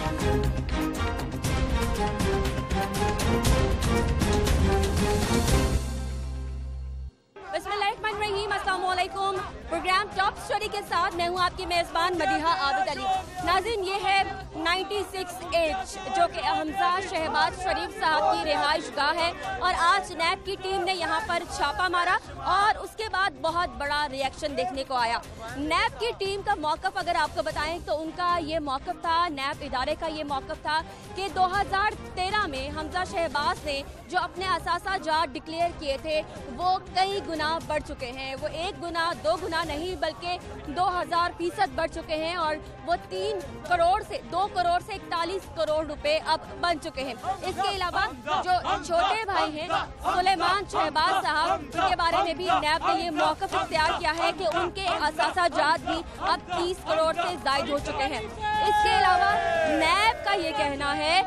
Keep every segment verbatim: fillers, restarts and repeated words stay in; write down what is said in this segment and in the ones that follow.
अस्सलामुअलैकुम। Programme top story के साथ मैं हूं आपकी मेजबान मदीहा आबिद अली। नाज़रीन, ये है छियानवे एच जो कि हमजा शहबाज शरीफ साहब की रिहाइश गाह है और आज नैब की टीम ने यहाँ पर छापा मारा और उसके बाद बहुत बड़ा रिएक्शन देखने को आया। नैब की टीम का मौक़िफ़ अगर आपको बताएं तो उनका ये मौक़िफ़ था, नैब इदारे का ये मौक़िफ़ था कि दो हज़ार तेरह में हमजा शहबाज ने जो अपने असासा जात डिक्लेयर किए थे वो कई गुना बढ़ चुके हैं। वो एक गुना दो गुना नहीं बल्कि दो हजार फीसद बढ़ चुके हैं और वो तीन करोड़ से दो करोड़ से इकतालीस करोड़ रुपए अब बन चुके हैं। इसके अलावा जो छोटे भाई हैं सुलेमान शहबाज साहब, उनके बारे में भी नैब ने ये मौक़िफ़ इख्तियार किया है कि उनके असासा जात भी अब तीस करोड़ से ज़ायद हो चुके हैं। इसके अलावा नैब का ये कहना है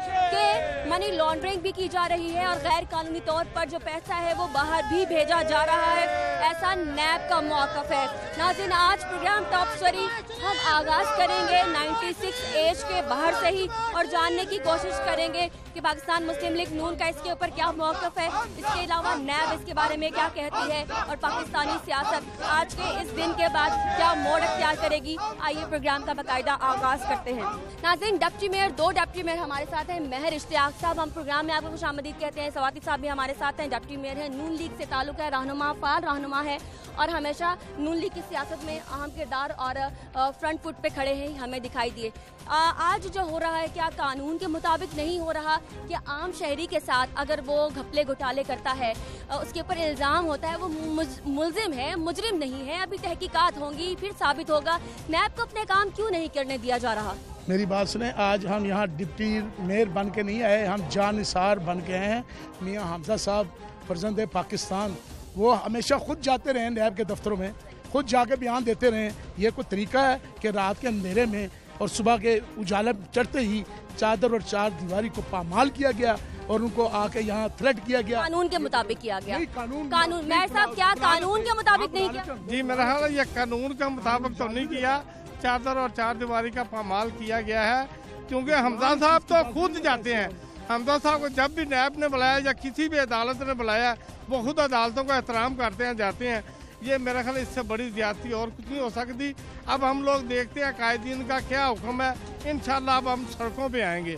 कि मनी लॉन्ड्रिंग भी की जा रही है और गैर कानूनी तौर पर जो पैसा है वो बाहर भी भेजा जा रहा है, ऐसा नैब का मौक़िफ़ है। नाज़रीन, आज प्रोग्राम टॉप स्टोरी हम आगाज करेंगे छियानवे एज के बाहर से ही और जानने की कोशिश करेंगे कि पाकिस्तान मुस्लिम लीग नून का इसके ऊपर क्या मौक़िफ़ है। इसके अलावा नैब इसके बारे में क्या कहती है और पाकिस्तानी सियासत आज के इस दिन के बाद क्या मोड़ अख्तियार करेगी। आइए प्रोग्राम का बाकायदा आगाज करते हैं। नाज़रीन, डिप्टी मेयर दो डिप्टी मेयर हमारे साथ हैं। महर इश्तियाक साहब, हम प्रोग्राम में आपको खुशामदीद कहते हैं। सवाती साहब भी हमारे साथ हैं, डिप्टी मेयर है, नून लीग से ताल्लुक़ है, रहनुमा फाल रहनुमा है और हमेशा नून लीग की सियासत में अहम किरदार और फ्रंट फुट पे खड़े हैं, हमें दिखाई दिए। आज जो हो रहा है क्या कानून के मुताबिक नहीं हो रहा कि आम शहरी के साथ अगर वो घपले घोटाले करता है, उसके ऊपर इल्ज़ाम होता है, वो मुल्जिम है, मुजरिम नहीं है, अभी तहकीकात होंगी फिर साबित होगा। नैब को अपने काम क्यों नहीं करने दिया जा रहा? मेरी बात सुने, आज हम यहाँ डिप्टी मेयर बन के नहीं आए, हम जानिसार बन के आए हैं। मियाँ हमजा साहब फर्जंद पाकिस्तान, वो हमेशा खुद जाते रहे नैब के दफ्तरों में, खुद जाके बयान देते रहे। ये कोई तरीका है कि रात के अंधेरे में और सुबह के उजाला चढ़ते ही चादर और चार दीवारी को पामाल किया गया और उनको आके यहाँ थ्रेट किया गया? कानून के मुताबिक किया गया। कानून कानून मेयर साहब, क्या कानून के मुताबिक नहीं किया? जी, मेरा ख्याल है ये कानून के मुताबिक तो नहीं किया, चादर और चार दीवारी का पामाल किया गया है, क्योंकि हमजा साहब तो खुद जाते हैं। हमजा साहब को जब भी नैब ने बुलाया या किसी भी अदालत ने बुलाया, वो खुद अदालतों का एहतराम करते हैं, जाते हैं। ये मेरा ख्याल इससे बड़ी ज्यादती और कुछ नहीं हो सकती। अब हम लोग देखते हैं कायदीन का क्या हुक्म है। इंशाल्लाह अब हम सड़कों पे आएंगे,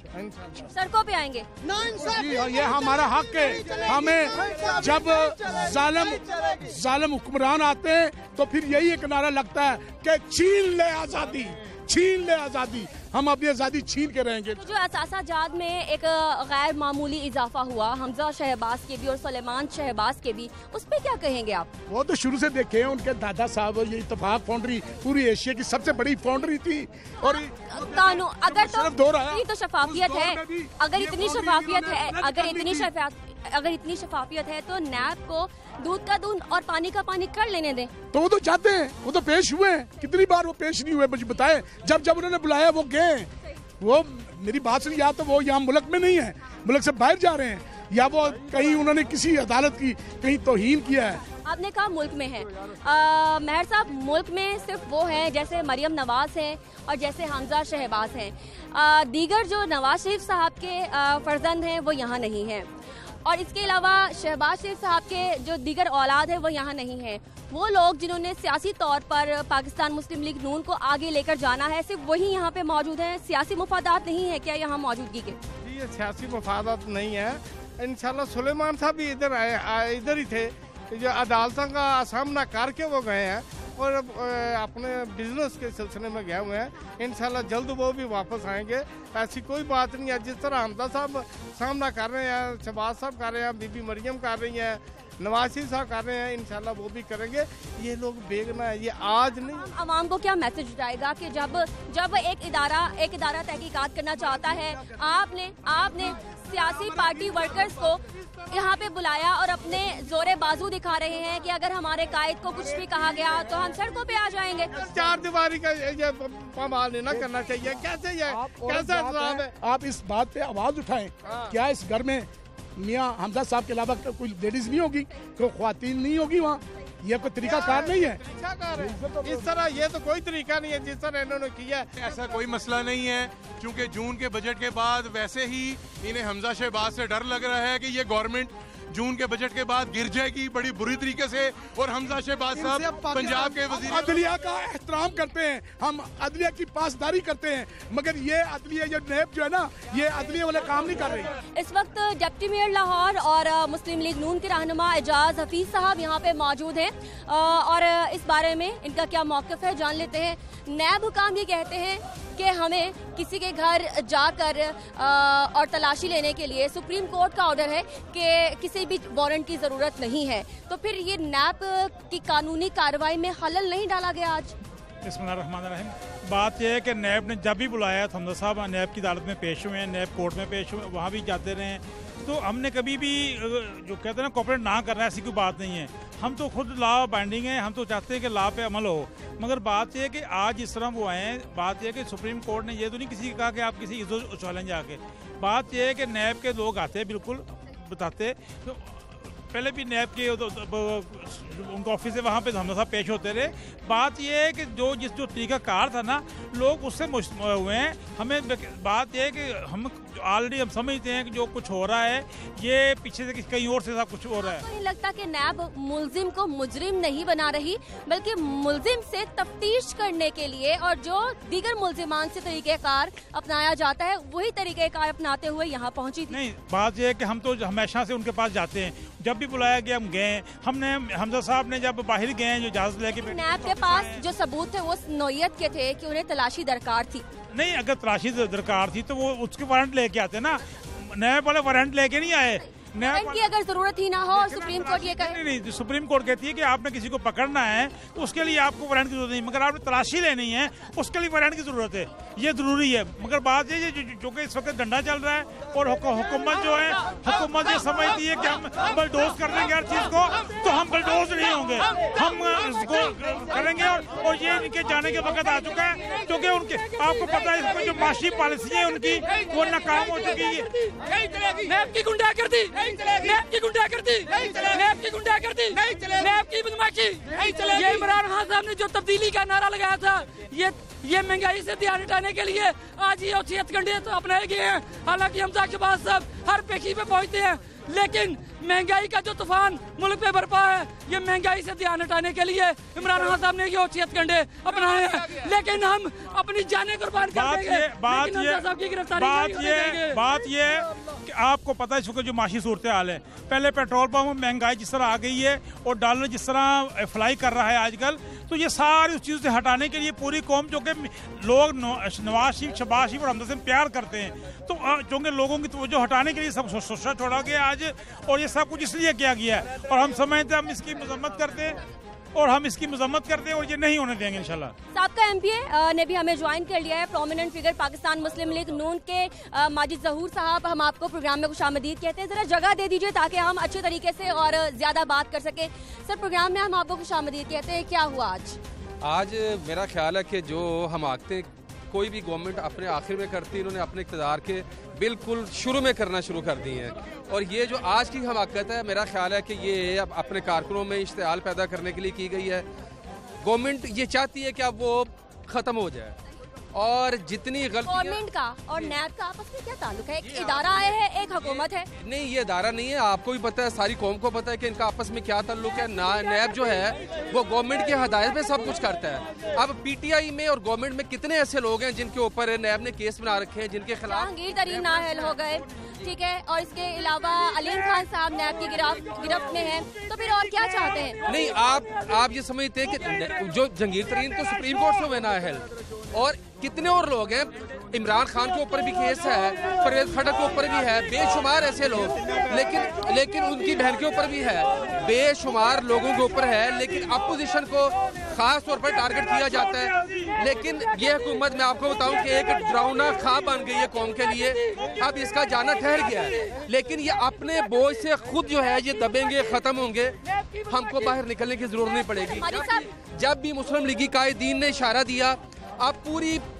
सड़कों पे आएंगे। ये हमारा हक है। हमें जब जालिम जालिम हुक्मरान आते हैं तो फिर यही एक नारा लगता है कि छीन ले आज़ादी, छीन ले आज़ादी। हम अपनी आज़ादी छीन के रहेंगे। जो असासा जात में एक गैर मामूली इजाफा हुआ हमजा शहबाज के भी और सुलेमान शहबाज के भी, उस पर क्या कहेंगे आप? वो तो शुरू से देखे, उनके दादा साहब ये इत्तेफाक फाउंड्री पूरी एशिया की सबसे बड़ी फाउंड्री थी। और कानून अगर तो ये तो शफाफियत है, अगर इतनी शफाफियत है अगर इतनी शफाफियत अगर इतनी शफाफियत है तो नैब को दूध का दूध और पानी का पानी कर लेने दें। तो वो तो जाते हैं, वो तो पेश हुए हैं। कितनी बार वो पेश नहीं हुए मुझे बताएं? जब जब उन्होंने बुलाया वो गए। वो मेरी बात सुनिए, या तो वो यहाँ मुल्क में नहीं है, मुल्क से बाहर जा रहे हैं, या वो कहीं उन्होंने किसी अदालत की कहीं तौहीन किया है। आपने कहा मुल्क में है। महर साहब, मुल्क में सिर्फ वो हैं जैसे मरियम नवाज हैं और जैसे हमजा शहबाज हैं। दीगर जो नवाज शरीफ साहब के फर्जंद हैं वो यहाँ नहीं हैं और इसके अलावा शहबाज शरीफ साहब के जो दीगर औलाद है वो यहाँ नहीं है। वो लोग जिन्होंने सियासी तौर पर पाकिस्तान मुस्लिम लीग नून को आगे लेकर जाना है, सिर्फ वही यहाँ पे मौजूद हैं। सियासी मुफादात नहीं है क्या यहाँ मौजूदगी के? जी, ये सियासी मुफादात नहीं है। इंशाल्लाह सुलेमान साहब भी इधर आए, इधर ही थे, जो अदालतों का सामना करके वो गए हैं और अपने बिजनेस के सिलसिले में गए हुए हैं। इंशाल्लाह जल्द वो भी वापस आएंगे। ऐसी कोई बात नहीं है। जिस तरह हमजा साहब सामना कर रहे हैं, शहबाज साहब कर रहे हैं, बीबी मरियम कर रही हैं, नवाज शरीफ साहब कर रहे हैं, इंशाल्लाह वो भी करेंगे। ये लोग बेगना है, ये आज नहीं। आवाम को क्या मैसेज जाएगा कि जब जब एक इदारा एक इदारा तहकीकात करना चाहता है, आपने आपने सियासी पार्टी वर्कर्स को यहाँ पे बुलाया और अपने जोरे बाजू दिखा रहे हैं कि अगर हमारे कायद को कुछ भी कहा गया तो हम सड़कों पे आ जाएंगे। चार दीवारी का ये पामाल नहीं करना चाहिए। कैसे ये कैसा इंतजाम है? आप इस बात पे आवाज उठाएं। क्या इस घर में मियाँ हमजा साहब के अलावा कोई लेडीज नहीं होगी, कोई ख्वातीन नहीं होगी वहाँ? ये कोई तरीका कार नहीं है। तरीकाकार है इस तरह, ये तो कोई तरीका नहीं है जिस तरह इन्होंने किया। ऐसा कोई मसला नहीं है, क्योंकि जून के बजट के बाद वैसे ही इन्हें हमजा शहबाज से डर लग रहा है कि ये गवर्नमेंट जून के बजट के बाद गिर जाएगी बड़ी बुरी तरीके से। और हमजा शहबाज साहब पंजाब के वजीर अदलिया का एहतराम करते हैं, हम अदलिया की पासदारी करते हैं, मगर ये अदलिया जो नैब जो है ना, ये अदलिया वाले काम नहीं कर रही। इस वक्त डिप्टी मेयर लाहौर और मुस्लिम लीग नून के रहनुमा एजाज हफीज साहब यहाँ पे मौजूद हैं और इस बारे में इनका क्या मौक़िफ़ है जान लेते हैं। नैब हुकाम ये कहते हैं कि हमें किसी के घर जाकर और तलाशी लेने के लिए सुप्रीम कोर्ट का ऑर्डर है कि किसी भी वारंट की ज़रूरत नहीं है, तो फिर ये नैब की कानूनी कार्रवाई में खलल नहीं डाला गया आज? बिस्मिल्लाहिर्रहमानिर्रहीम। बात यह है कि नैब ने जब भी बुलाया तो हमजा साहब नैब की अदालत में पेश हुए हैं, नैब कोर्ट में पेश हुए, वहाँ भी जाते रहे हैं। तो हमने कभी भी जो कहते हैं ना कॉपरेट ना करना, ऐसी कोई बात नहीं है। हम तो खुद लॉ बाइंडिंग है, हम तो चाहते हैं कि लॉ पे अमल हो। मगर बात यह है कि आज इस तरह वो आए हैं, बात यह है कि सुप्रीम कोर्ट ने ये तो नहीं किसी कहा कि आप किसी इज्जत उछालें जाके। बात यह है कि नैब के लोग आते बिल्कुल बताते, तो पहले भी नैब के उनका ऑफिस है, वहाँ पे हमजा साहब पेश होते रहे। बात यह है कि जो जिस जो तरीका कार था ना, लोग उससे हुए हैं। हमें बात यह है कि हम ऑलरेडी हम समझते हैं कि जो कुछ हो रहा है ये पीछे से कहीं और से सब कुछ हो रहा है। तो नहीं लगता कि नैब मुलजिम को मुजरिम नहीं बना रही, बल्कि मुलजिम से तफ्तीश करने के लिए और जो दीगर मुलजिमान से तरीक़ेकार अपनाया जाता है वही तरीक़ेकार अपनाते हुए यहाँ पहुँची थी? नहीं, बात यह है कि हम तो हमेशा से उनके पास जाते हैं, जब भी बुलाया गया हम गए। हमने हमजा साहब ने जब बाहर गए जो इजाज़त लेके, नैब के पास जो सबूत थे वो नौयत के थे कि उन्हें तलाशी दरकार थी। नहीं, अगर तलाशी दरकार थी तो वो उसके वारंट लेके आते ना, नए वाले वारंट लेके नहीं आए। वारंट की अगर जरूरत ही ना हो और सुप्रीम कोर्ट ये कहे, नहीं नहीं, सुप्रीम कोर्ट कहती है कि आपने किसी को पकड़ना है तो उसके लिए आपको वारंट की जरूरत नहीं, मगर आपने तलाशी लेनी है उसके लिए वारंट की जरूरत है, ये जरूरी है। मगर बात ये जो कि इस वक्त डंडा चल रहा है और हुकूमत जो है, हुकूमत ये समझती है कि हम बलडोज कर देंगे हर चीज को, तो हम बलडोज नहीं होंगे, हम इसको करेंगे। और, और ये इनके जाने के वक्त आ चुका है, क्योंकि उनके आपको पता है इसमें जो माशी पॉलिसी है उनकी वो नाकाम हो चुकी है। नैब की गुंडागर्दी, नैब की गुंडागर्दी, नैब की गुंडागर्दी, नैब की बदमाशी। ये इमरान खान साहब ने जो तब्दीली का नारा लगाया था, ये ये महंगाई से ध्यान हटाने के लिए आज ये औचित्यगंडे तो अपनाए गए हैं। हालांकि हमजा शहबाज साहब हर पेशी पे पहुंचते हैं, लेकिन महंगाई का जो तूफान मुल्क पे बरपा है, ये महंगाई से ध्यान हटाने के लिए इमरान खान साहब ने ये औचित्यगंडे अपनाए हैं। लेकिन हम अपनी जानें कुर्बान कर देंगे। बात ये बात ये बात ये कि आपको पता है इसको जो माशी सूरत हाल है, पहले पेट्रोल पंप में महंगाई जिस तरह आ गई है और डॉलर जिस तरह फ्लाई कर रहा है आजकल, तो ये सारी उस चीज़ से हटाने के लिए पूरी कौम, जो कि लोग नवाज शरीफ, शहबाज शरीफ और हमजा से प्यार करते हैं, तो चूँकि लोगों की तवज्जो हटाने के लिए सब सोचा छोड़ा गया आज, और ये सब कुछ इसलिए किया गया है। और हम समझते हैं, हम इसकी मजम्मत करते हैं और हम इसकी मजम्मत करते हैं और ये नहीं होने देंगे इंशाल्लाह। साबका एमपीए ने भी हमें ज्वाइन कर लिया है, प्रोमिनेंट फिगर पाकिस्तान मुस्लिम लीग नून के माजिद ज़हूर साहब, हम आपको प्रोग्राम में खुशामदीद कहते हैं। ज़रा जगह दे दीजिए ताकि हम अच्छे तरीके से और ज़्यादा बात कर सके। सर, प्रोग्राम में हम आपको खुशामदीद कहते हैं, क्या हुआ आज? आज मेरा ख्याल है कि जो हम आखते कोई भी गवर्नमेंट अपने आखिर में करती है, इन्होंने अपने इक़्तिदार के बिल्कुल शुरू में करना शुरू कर दी हैं। और ये जो आज की हमाकत है, मेरा ख्याल है कि ये अब अपने कारकुनों में इश्तिआल पैदा करने के लिए की गई है। गवर्नमेंट ये चाहती है कि अब वो ख़त्म हो जाए, और जितनी गलतियां गवर्नमेंट का और नैब का आपस में क्या ताल्लुक है? एक इदारा है, एक हुकूमत है। नहीं, ये इदारा नहीं है, आपको भी पता है, सारी कौम को पता है कि इनका आपस में क्या ताल्लुक है। नैब जो है वो गवर्नमेंट की हदायत में सब कुछ करता है। अब पीटीआई में और गवर्नमेंट में कितने ऐसे लोग हैं जिनके ऊपर नैब ने केस बना रखे हैं, जिनके खिलाफ जहांगीर तरीन नाअहल हो गए, ठीक है, और इसके अलावा अलीम खान साहब नैब की गिरफ्त में हैं, तो फिर और क्या चाहते हैं? नहीं, आप आप ये समझते हैं कि जो जहांगीर तरीन तो सुप्रीम कोर्ट से हुए नाअहल, और कितने और लोग हैं, इमरान खान के ऊपर भी केस है, परवेज खटक के ऊपर भी है, बेशुमार ऐसे लोग, लेकिन लेकिन उनकी बहन के ऊपर भी है, बेशुमार लोगों के ऊपर है, लेकिन अपोजिशन को खास तौर पर टारगेट किया जाता है। लेकिन ये हुकूमत, मैं आपको बताऊं कि एक डरावना ख्वाब बन गई है कौम के लिए। अब इसका जाना ठहर गया है, लेकिन ये अपने बोझ से खुद जो है ये दबेंगे, खत्म होंगे, हमको बाहर निकलने की जरूरत नहीं पड़ेगी। जब भी मुस्लिम लीगी कायदीन ने इशारा दिया, अब पूरी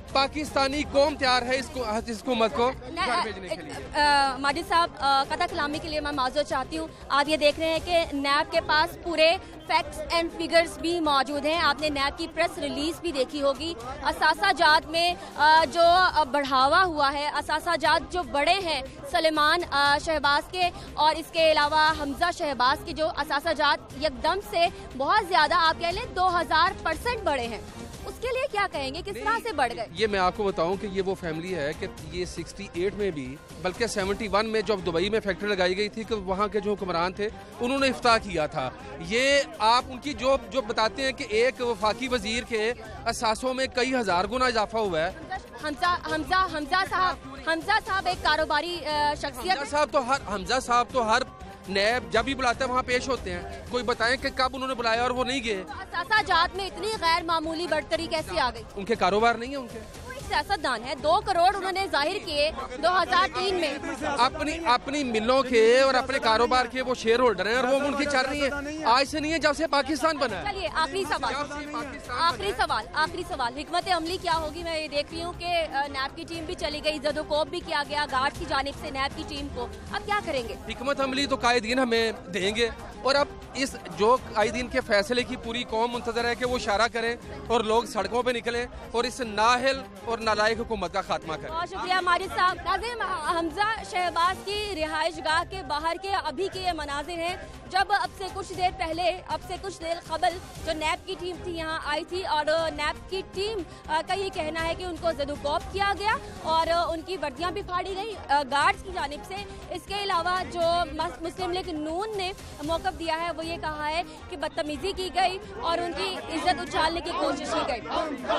पाकिस्तानी कौम तैयार है इसको इस हुकूमत को घर भेजने के लिए। माजिद साहब, कथा कलामी के लिए मैं माजूर चाहती हूँ। आप ये देख रहे हैं कि नैब के पास पूरे फैक्ट्स एंड फिगर्स भी मौजूद हैं। आपने नैब की प्रेस रिलीज भी देखी होगी। असासाजात में जो बढ़ावा हुआ है, असासाजात जो बड़े हैं सलेमान शहबाज के और इसके अलावा हमजा शहबाज के जो असासाजात एकदम से बहुत ज़्यादा, आप कह लें दो हज़ार परसेंट बढ़े हैं, उसके लिए क्या कहेंगे, किस तरह से बढ़ गए? ये मैं आपको बताऊं कि ये वो फैमिली है कि ये अड़सठ में भी, बल्कि इकहत्तर में जब दुबई में फैक्ट्री लगाई गई थी कि वहाँ के जो हुक्मरान थे उन्होंने इफ्ताह किया था। ये आप उनकी जो जो बताते हैं कि एक वफाकी वजीर के असासों में कई हजार गुना इजाफा हुआ है। हमजा हमजा हमजा साहब हमजा साहब एक कारोबारी शख्सियत साहब तो हर हमजा साहब तो हर नैब जब भी बुलाते हैं वहाँ पेश होते हैं। कोई बताएं कि कब उन्होंने बुलाया और वो नहीं गए। असासाजात में इतनी गैर मामूली बढ़तरी कैसे आ गई? उनके कारोबार नहीं है, उनके सियासतदान है। दो करोड़ उन्होंने जाहिर किए दो हज़ार तीन में अपनी अपनी मिलों के और अपने कारोबार के वो शेयर होल्डर हैं और वो उनकी चल रही है। आज से नहीं है, जब से पाकिस्तान बना है। चलिए आखिरी सवाल आखिरी सवाल आखिरी सवाल हिकमत अमली क्या होगी? मैं ये देख रही हूँ कि नैब की टीम भी चली गई, जदोकोब भी किया गया गार्ड की जानिब से नैब की टीम को। अब क्या करेंगे? हिकमत अमली तो कायदीन हमें देंगे और अब इस जो कायदीन के फैसले की पूरी कौम मुंतजर है कि वो इशारा करें और लोग सड़कों पे निकलें और इस नाअहल और नालायक हुकूमत का खात्मा करें। बहुत शुक्रिया माजिद साहब। नाज़रीन, हमजा शहबाज की रिहाइश गाह के बाहर के अभी के ये मनाजिर हैं जब अब से कुछ देर पहले अब से कुछ देर कबल जो नैब की टीम थी यहाँ आई थी और नैब की टीम का ये कहना है कि उनको ज़दुकोब किया गया और उनकी वर्दियाँ भी फाड़ी गई गार्ड्स की जानिब से। इसके अलावा जो मुस्लिम लीग नून ने मौक़िफ़ दिया है वो ये कहा है कि बदतमीजी की गई और उनकी इज्जत उछालने की कोशिश की गई।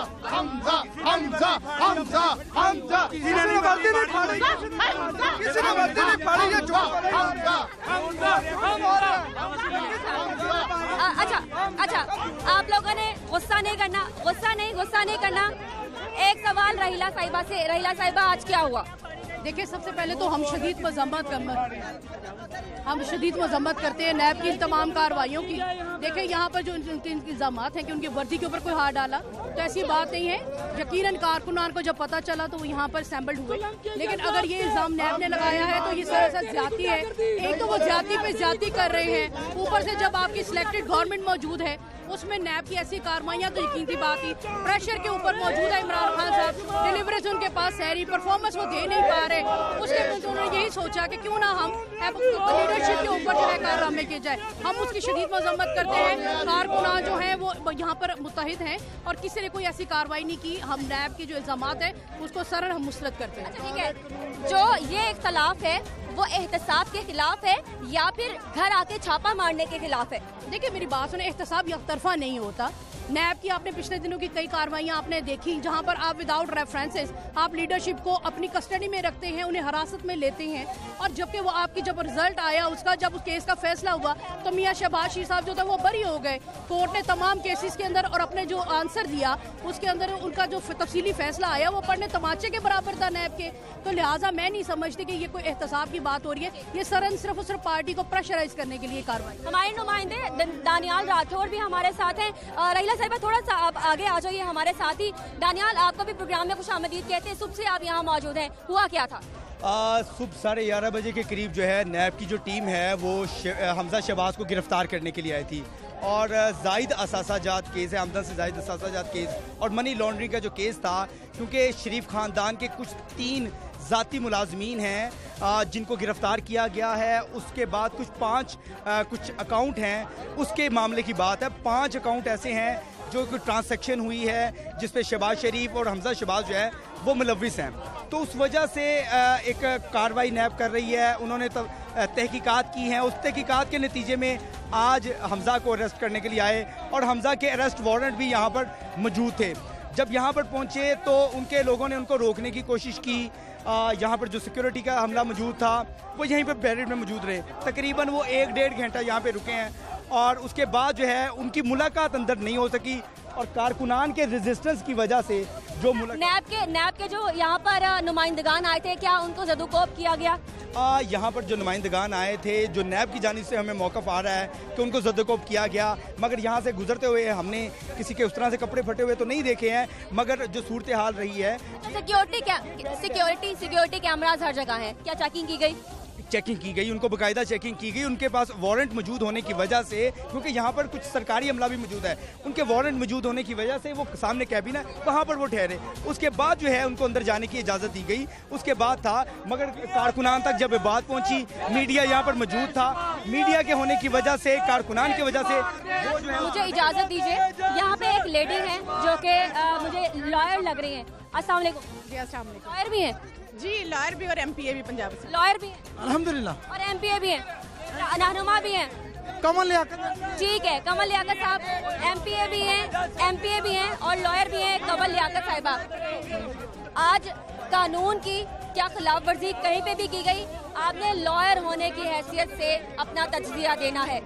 अच्छा अच्छा आप लोगों ने गुस्सा नहीं करना, गुस्सा नहीं गुस्सा नहीं करना। एक सवाल रहीला साहिबा से। रहीला साहिबा, आज क्या हुआ? देखिए, सबसे पहले तो हम शदीद मजम्मत कर हम शदीद मजम्मत करते हैं नैब की तमाम कार्रवाइयों की। देखिए, यहाँ पर जो उनके इल्ज़ाम हैं कि उनकी वर्दी के ऊपर कोई हाथ डाला, तो ऐसी बात नहीं है। यकीनन कारकुनान को जब पता चला तो वो यहाँ पर सैम्बल्ड हुए, लेकिन अगर ये इल्ज़ाम नैब ने लगाया है तो ये सरासर ज्यादती है। एक तो वो ज्यादती पे ज्यादती कर रहे हैं, ऊपर से जब आपकी सिलेक्टेड गवर्नमेंट मौजूद है उसमें नैब की ऐसी कार्रवाइयाँ तो यकीन की बात ही। प्रेशर के ऊपर मौजूद है इमरान खान साहब, डिलीवरीज उनके पास है नहीं, परफॉर्मेंस वो दे नहीं पा रहे। उसके बाद उन्होंने यही सोचा कि क्यों ना हम लीडरशिप के ऊपर जो है कारनामे किए जाए। हम उसकी शदीद मजम्मत करते हैं। कारकुनान जो है वो यहाँ पर मुत्तहिद हैं और किसी ने कोई ऐसी कार्रवाई नहीं की। हम नैब की जो इल्जामात है उसको सरल हम मुस्तरद करते हैं। ठीक है, जो ये इख्तलाफ है वो एहतसाब के खिलाफ है या फिर घर आके छापा मारने के खिलाफ है? देखिए, मेरी बात सुने, एहतसाब एक तरफा नहीं होता। नैब की आपने पिछले दिनों की कई कार्रवाइयां आपने देखी जहां पर आप विदाउट रेफरेंसेस आप लीडरशिप को अपनी कस्टडी में रखते हैं, उन्हें हिरासत में लेते हैं और जबकि वो आपकी जब रिजल्ट आया उसका, जब उस केस का फैसला हुआ तो मियां शहबाज शीर साहब जो था वो बरी हो गए। कोर्ट ने तमाम केसेस के अंदर और अपने जो आंसर दिया उसके अंदर उनका जो तफसीली फैसला आया वो पढ़ने तमाचे के बराबर था नैब के। तो लिहाजा मैं नहीं समझती कि ये कोई एहतसाब की बात हो रही है। ये सरन सिर्फ और सिर्फ पार्टी को प्रेशराइज करने के लिए कार्रवाई। हमारे नुमाइंदे दानियाल राठौर भी हमारे साथ हैं। रहीला साहिबा, थोड़ा सा आप आगे आ जाइए हमारे साथ ही। दानियाल, आपको भी प्रोग्राम में खुशामदीद कहते हैं, सुबह से आप यहाँ मौजूद हैं, हुआ क्या था? सुबह साढ़े ग्यारह बजे के करीब जो है नैब की जो टीम है वो हमजा शहबाज को गिरफ्तार करने के लिए आई थी और जायद असासाजात केस है, हमजा से जायद असासाजात केस और मनी लॉन्ड्रिंग का जो केस था, क्योंकि शरीफ खानदान के कुछ तीन ज़ाती मुलाजमीन हैं जिनको गिरफ्तार किया गया है। उसके बाद कुछ पाँच कुछ अकाउंट हैं, उसके मामले की बात है। पाँच अकाउंट ऐसे हैं जो कोई ट्रांसैक्शन हुई है जिस पे शहबाज शरीफ और हमजा शहबाज जो है वो मुलविस हैं। तो उस वजह से एक कार्रवाई नैब कर रही है। उन्होंने तो तहकीकात की हैं, उस तहकीकात के नतीजे में आज हमजा को अरेस्ट करने के लिए आए और हमजा के अरेस्ट वारंट भी यहाँ पर मौजूद थे। जब यहाँ पर पहुँचे तो उनके लोगों ने उनको रोकने की कोशिश की। यहाँ पर जो सिक्योरिटी का हमला मौजूद था वो यहीं पर बैरियर में मौजूद रहे। तकरीबन वो एक डेढ़ घंटा यहाँ पे रुके हैं और उसके बाद जो है उनकी मुलाकात अंदर नहीं हो सकी और कारकुनान के रेजिस्टेंस की वजह से जो नैब के नैब के जो यहाँ पर नुमाइंदगान आए थे, क्या उनको ज़दुकोब किया गया? यहाँ पर जो नुमाइंदगान आए थे, जो नैब की जानिब से हमें मौक़िफ़ आ रहा है कि उनको ज़द्दोकोब किया गया, मगर यहाँ से गुजरते हुए हमने किसी के उस तरह से कपड़े फटे हुए तो नहीं देखे हैं, मगर जो सूरत हाल रही है। सिक्योरिटी क्या सिक्योरिटी सिक्योरिटी कैमराज हर जगह हैं, क्या चेकिंग की गई? चेकिंग की गई, उनको बाकायदा चेकिंग की गई। उनके पास वारंट मौजूद होने की वजह से, क्योंकि यहाँ पर कुछ सरकारी अमला भी मौजूद है, उनके वारंट मौजूद होने की वजह से वो सामने कैबिन है वहाँ पर वो ठहरे। उसके बाद जो है उनको अंदर जाने की इजाज़त दी गई। उसके बाद था, मगर कारकुनान तक जब बात पहुँची, मीडिया यहाँ पर मौजूद था, मीडिया के होने की वजह से, कारकुनान की वजह से वो जो है। मुझे इजाज़त दीजिए, यहाँ पे एक लेडी है जो कि मुझे लॉयर लग रही है। अस्सलाम वालेकुम। लॉयर भी हैं जी, लॉयर भी और एमपीए भी पंजाब से। लॉयर भी हैं अल्हम्दुलिल्लाह, और एमपीए भी हैं, रहनुमा भी हैं। कमल लियाकत, ठीक है, कमल लियाकत साहब एमपीए भी हैं, एमपीए भी हैं और लॉयर भी हैं कमल लियाकत साहिबा। आज कानून की क्या खिलाफ वर्जी कहीं पे भी की गई, आपने लॉयर होने की हैसियत से अपना तजज़िया देना है।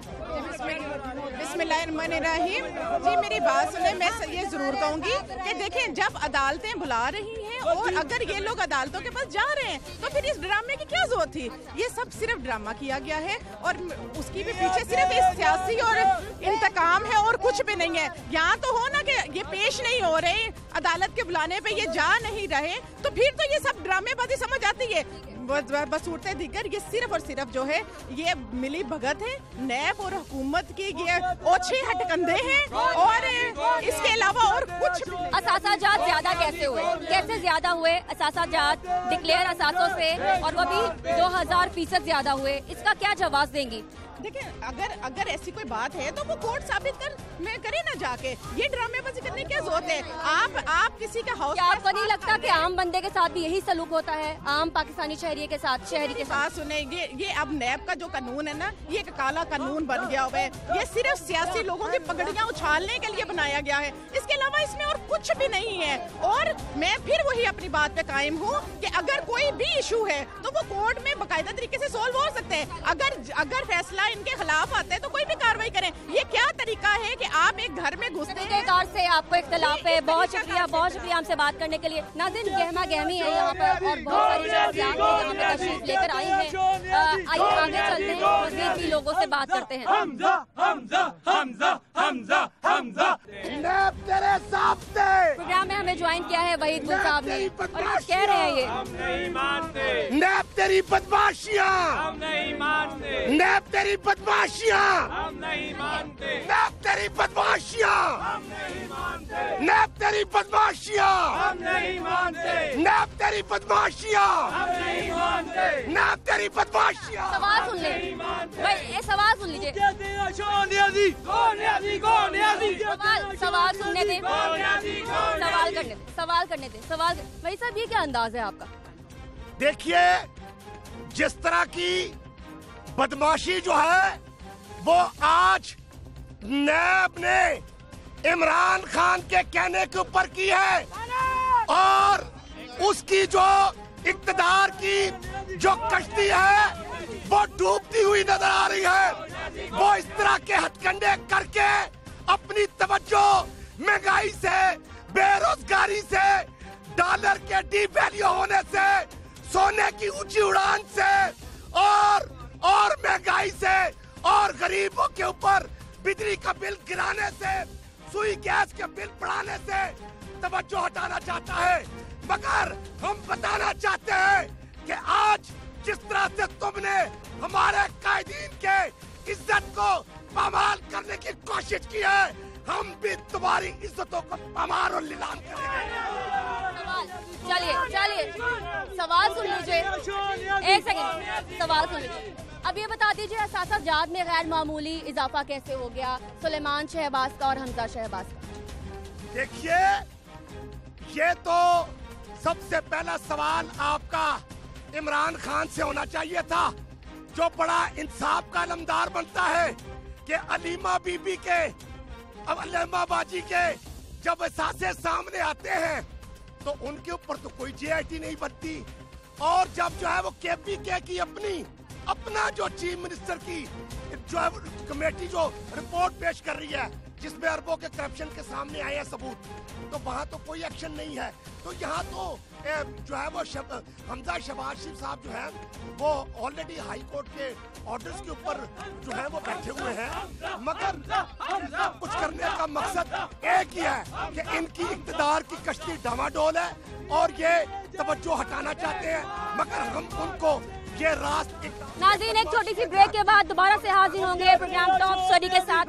बिस्मिल्लाहिर्रहमानिर्रहीम। जी मेरी बात सुने, मैं ये जरूर कहूँगी कि देखें, जब अदालतें बुला रही हैं और अगर ये लोग अदालतों के पास जा रहे हैं तो फिर इस ड्रामे की क्या जरूरत थी? ये सब सिर्फ ड्रामा किया गया है और उसकी भी पीछे सिर्फ इस सियासी और इंतकाम है और कुछ भी नहीं है। यहाँ तो हो ना कि ये पेश नहीं हो रहे, अदालत के बुलाने पे ये जा नहीं रहे, तो फिर तो ये सब ड्रामेबाजी समझ आती है। बसूरते दिगर ये सिर्फ और सिर्फ जो है ये मिली भगत है, नैब और हुकूमत की ये ओछे हटकंदे हैं और इसके अलावा और कुछ। असासाजात ज्यादा कैसे हुए, कैसे ज्यादा हुए असासाजात डिक्लेयर असासों से, और वो भी दो हजार फीसद ज्यादा हुए, इसका क्या जवाब देंगी? देखिए, अगर अगर ऐसी कोई बात है तो वो कोर्ट साबित कर मैं करे ना जाके, ये ड्रामेबाजी करने की क्या जरूरत है? आप आप किसी का हाउस, क्या आपको नहीं लगता कि आम बंदे के साथ भी यही सलूक होता है, आम पाकिस्तानी शहरी के साथ, शहरी के साथ? सुने, ये ये अब नैब का जो कानून है ना, ये एक काला कानून बन गया हुआ है। ये सिर्फ सियासी लोगों की पगड़ियां उछालने के लिए बनाया गया है, इसके अलावा इसमें और कुछ भी नहीं है। और मैं फिर वही अपनी बात पे कायम हूँ कि अगर कोई भी इशू है तो वो कोर्ट में बाकायदा तरीके से सोल्व हो सकते हैं। अगर अगर फैसला इनके खिलाफ आता है तो कोई भी कार्रवाई करें। ये क्या तरीका है कि आप एक घर में घुसते हैं? कार से आपको इख्तिलाफ है। बहुत शुक्रिया, बहुत शुक्रिया हमसे बात करने के लिए। नाज़रीन, गहमा गहमी है यहाँ पर और बहुत सारी शख्सियात यहाँ पे तशरीफ लेकर आई हैं। आइए आगे चलते हैं, मज़ीद भी लोगों से बात करते हैं। हमजा हमजा हमजा हमजा हमजा नैब तेरे सामने। प्रोग्राम में हमें ज्वाइन किया है वहीद गुल साहब ने और कुछ कह रहे हैं। ये हम नहीं मानते नैब तेरी बदमाशियाँ, हम नहीं मानते नैब तेरी बदमाशियाँ, हम नहीं मानते नैब तेरी बदमाशियाँ, हम नहीं मानते नैब तेरी बदमाशियाँ, हम नहीं मानते नैब तेरी बदमाशियाँ, हम नहीं मानते नैब तेरी बदमाशियाँ। सवाल सुन ले भाई, ये सवाल सुन लीजिए। सवाल सवाल सुनने दें, सवाल करने सवाल करने दें सवाल। भाई साहब, ये क्या अंदाज है आपका? देखिए, जिस तरह की बदमाशी जो है वो आज नैब ने इमरान खान के कहने के ऊपर की है और उसकी जो इक्तदार की जो कश्ती है वो डूबती हुई नजर आ रही है। वो इस तरह के हथकंडे करके अपनी तवज्जो महंगाई से, बेरोजगारी से, डॉलर के डिवैल्यू होने से, सोने की ऊंची उड़ान से और और महंगाई से और गरीबों के ऊपर बिजली का बिल गिराने से, सुई गैस के बिल बढ़ाने से तवज्जो हटाना चाहता है। मगर हम बताना चाहते हैं कि आज जिस तरह से तुमने हमारे कायदीन के इज्जत को पामाल करने की कोशिश की है, हम भी तुम्हारी इज्जतों को पामाल और नीलाम करेंगे। चलिए चलिए सवाल सुन लीजिए, एक सेकंड, सवाल सुन लीजिए। अब ये बता दीजिए, असासाजात में गैर मामूली इजाफा कैसे हो गया सुलेमान शहबाज का और हमजा शहबाज का? देखिए, ये तो सबसे पहला सवाल आपका इमरान खान से होना चाहिए था, जो बड़ा इंसाफ का अलमदार बनता है कि अलीमा बीबी के, अब अलीमा बाजी के जब एहसासे सामने आते हैं तो उनके ऊपर तो कोई जे आई टी नहीं बनती। और जब जो है वो के पी के की अपनी अपना जो चीफ मिनिस्टर की जो है कमेटी जो रिपोर्ट पेश कर रही है, जिसमें अरबों के करप्शन के सामने आए हैं सबूत, तो वहाँ तो कोई एक्शन नहीं है। तो यहाँ तो ए, जो है वो शब, हमजा शहबाज शरीफ साहब जो है वो ऑलरेडी हाई कोर्ट के ऑर्डर्स के ऊपर जो है वो बैठे हुए हैं, मगर सब कुछ करने का मकसद एक ही है कि इनकी इक़्तिदार की कश्ती डामाडोल है और ये तवज्जो हटाना चाहते हैं, मगर हम उनको ये रास्ते। नाज़रीन, एक छोटी सी ब्रेक के बाद दोबारा से हाजिर होंगे प्रोग्राम टॉप स्टोरी के साथ।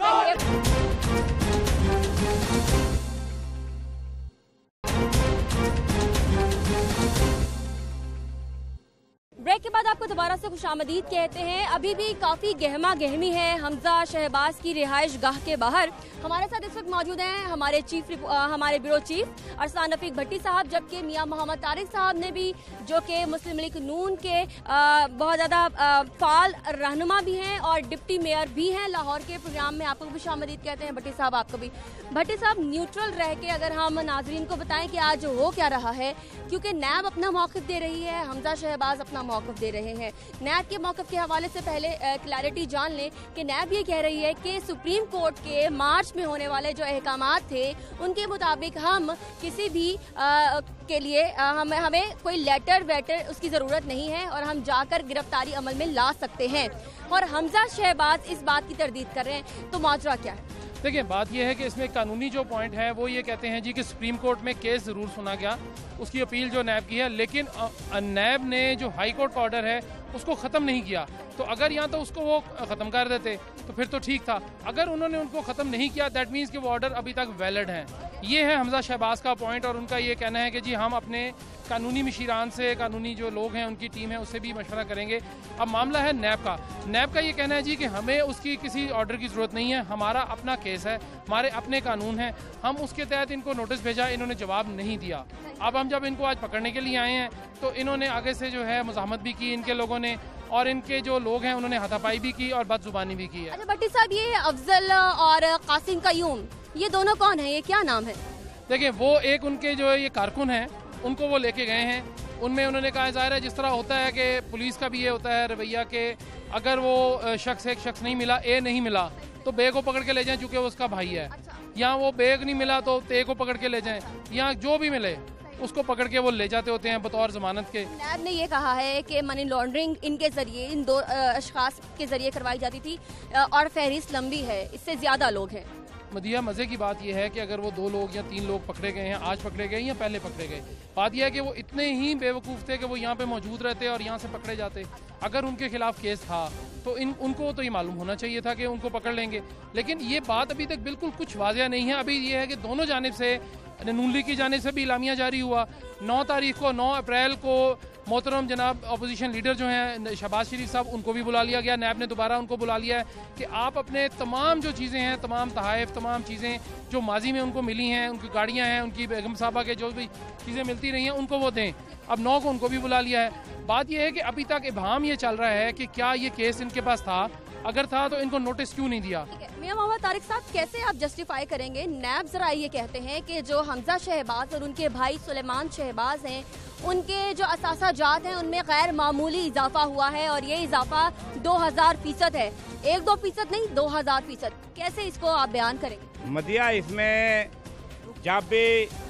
ब्रेक के बाद आपको दोबारा से खुशामदीद कहते हैं। अभी भी काफ़ी गहमा गहमी है हमजा शहबाज की रिहाइश गाह के बाहर। हमारे साथ इस वक्त मौजूद हैं हमारे चीफ हमारे ब्यूरो चीफ अरसान रफीक भट्टी साहब, जबकि मियां मोहम्मद तारिक साहब ने भी, जो कि मुस्लिम लीग नून के आ, बहुत ज़्यादा फाल रहनुमा भी हैं और डिप्टी मेयर भी हैं लाहौर के। प्रोग्राम में आपको खुशामदीद कहते हैं। भट्टी साहब, आपको भी। भट्टी साहब, न्यूट्रल रह के अगर हम नाजरीन को बताएं कि आज हो क्या रहा है, क्योंकि नैब अपना मौक़िफ़ दे रही है, हमजा शहबाज अपना मौक़िफ़ दे रहे हैं। नैब के मौक़िफ़ के हवाले से पहले क्लैरिटी जान लें कि नैब ये कह रही है कि सुप्रीम कोर्ट के मार्च में होने वाले जो अहकामात थे उनके मुताबिक हम किसी भी आ, के लिए आ, हम हमें कोई लेटर वेटर उसकी ज़रूरत नहीं है और हम जाकर गिरफ्तारी अमल में ला सकते हैं। और हमजा शहबाज इस बात की तरदीद कर रहे हैं, तो माजरा क्या है? देखिए, बात यह है कि इसमें कानूनी जो पॉइंट है वो ये कहते हैं जी कि सुप्रीम कोर्ट में केस ज़रूर सुना गया, उसकी अपील जो नैब की है, लेकिन नैब ने जो हाई कोर्ट का ऑर्डर है उसको ख़त्म नहीं किया। तो अगर यहाँ तो उसको वो ख़त्म कर देते तो फिर तो ठीक था। अगर उन्होंने उनको ख़त्म नहीं किया, दैट मीन्स कि वो ऑर्डर अभी तक वैलिड हैं। ये है हमजा शहबाज का पॉइंट, और उनका ये कहना है कि जी हम अपने कानूनी मशीरान से, कानूनी जो लोग हैं उनकी टीम है उससे भी मशवरा करेंगे। अब मामला है नैब का। नैब का ये कहना है जी कि हमें उसकी किसी ऑर्डर की ज़रूरत नहीं है, हमारा अपना केस है, हमारे अपने कानून हैं, हम उसके तहत इनको नोटिस भेजा, इन्होंने जवाब नहीं दिया। अब हम जब इनको आज पकड़ने के लिए आए हैं तो इन्होंने आगे से जो है मुज़ाहमत भी की इनके लोगों ने, और इनके जो लोग हैं उन्होंने हाथापाई भी की और बदजुबानी भी की है। अच्छा भट्टी साहब, ये अफजल और कासिम कयूम, ये दोनों कौन है, ये क्या नाम है? देखिए, वो एक उनके जो ये कारकुन हैं उनको वो लेके गए हैं। उनमें उन्होंने कहा, ज़ाहिर है जिस तरह होता है कि पुलिस का भी ये होता है रवैया कि अगर वो शख्स एक शख्स नहीं मिला, ए नहीं मिला, तो बे को पकड़ के ले जाएं चूँकि वो उसका भाई है। यहाँ वो बेग नहीं मिला तो ते को पकड़ के ले जाएं, यहाँ जो भी मिले उसको पकड़ के वो ले जाते होते हैं बतौर जमानत के। नैब ने ये कहा है कि मनी लॉन्ड्रिंग इनके जरिए, इन दो अशखास के जरिए करवाई जाती थी और फहरिस्त लंबी है, इससे ज्यादा लोग हैं। मदिया, मज़े की बात यह है कि अगर वो दो लोग या तीन लोग पकड़े गए हैं, आज पकड़े गए या पहले पकड़े गए, बात यह है कि वो इतने ही बेवकूफ़ थे कि वो यहाँ पे मौजूद रहते और यहाँ से पकड़े जाते। अगर उनके खिलाफ केस था तो इन उनको तो ये मालूम होना चाहिए था कि उनको पकड़ लेंगे, लेकिन ये बात अभी तक बिल्कुल कुछ वाज़िया नहीं है। अभी ये है कि दोनों जानिब से, नून लीग की जानिब से भी इलामिया जारी हुआ। नौ तारीख को, नौ अप्रैल को मोहतरम जनाब अपोजिशन लीडर जो हैं शहबाज शरीफ साहब, उनको भी बुला लिया गया। नैब ने दोबारा उनको बुला लिया है कि आप अपने तमाम जो चीज़ें हैं, तमाम तहाइफ, तमाम चीज़ें जो माजी में उनको मिली हैं, उनकी गाड़ियाँ हैं, उनकी बेगम साहबा के जो भी चीज़ें मिलती रही हैं, उनको वो दें। अब नौ को उनको भी बुला लिया है। बात यह है कि अभी तक इबहम ये चल रहा है कि क्या ये केस इनके पास था, अगर था तो इनको नोटिस क्यों नहीं दिया। मियां मोहम्मद तारिक साहब, कैसे आप जस्टिफाई करेंगे? नैब जरा ये कहते हैं कि जो हमजा शहबाज और उनके भाई सुलेमान शहबाज हैं, उनके जो असासा जात हैं उनमें गैर मामूली इजाफा हुआ है और ये इजाफा दो हजार फीसद है, एक दो फीसद नहीं, दो हजार फीसद। कैसे इसको आप बयान करेंगे? मदिया, इसमें जब भी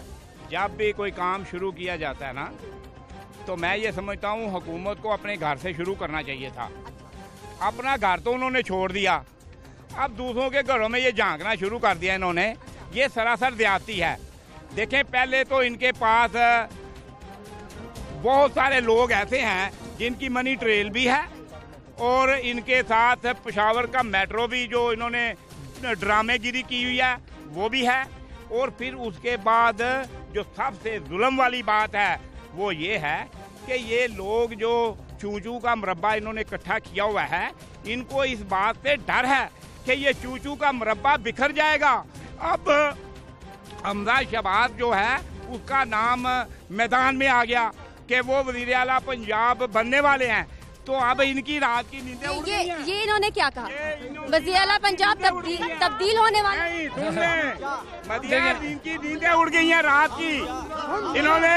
जब भी कोई काम शुरू किया जाता है ना, तो मैं ये समझता हूँ हुकूमत को अपने घर से शुरू करना चाहिए था। अपना घर तो उन्होंने छोड़ दिया, अब दूसरों के घरों में ये झांकना शुरू कर दिया इन्होंने। ये सरासर ज्यादती है। देखें, पहले तो इनके पास बहुत सारे लोग ऐसे हैं जिनकी मनी ट्रेल भी है, और इनके साथ पेशावर का मेट्रो भी जो इन्होंने ड्रामेगिरी की हुई है वो भी है। और फिर उसके बाद जो सबसे जुल्म वाली बात है वो ये है कि ये लोग जो चूचू का मुरब्बा इन्होंने इकट्ठा किया हुआ है, इनको इस बात से डर है कि ये चूचू का मुरब्बा बिखर जाएगा। अब हमजा शहबाज जो है उसका नाम मैदान में आ गया कि वो वज़ीर आला पंजाब बनने वाले हैं, तो अब इनकी रात की नींदें उड़ ये, गई हैं। ये इन्होंने क्या कहा? वज़ीर आला पंजाब तब्दील तब्दील होने वाले? मदिया, इनकी नींदें उड़ गई हैं रात की। इन्होंने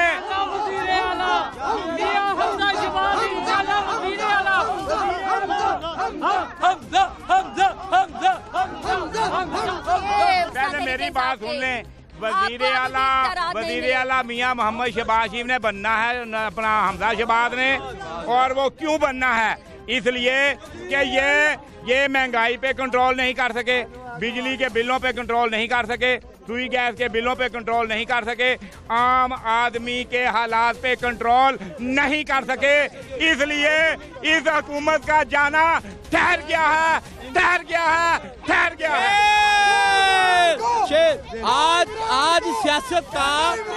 मेरी बात सुन लें, वजीर आला वजीर आला मियाँ मोहम्मद शहबाज शरीफ ने बनना है अपना हमजा शहबाज ने, और वो क्यों बनना है? इसलिए कि ये ये महंगाई पे कंट्रोल नहीं कर सके, बिजली के बिलों पे कंट्रोल नहीं कर सके, सुई गैस के बिलों पे कंट्रोल नहीं कर सके, आम आदमी के हालात पे कंट्रोल नहीं कर सके, इसलिए इस हुकूमत का जाना ठहर गया है, ठहर गया है, ठहर गया है। आज आज सियासत का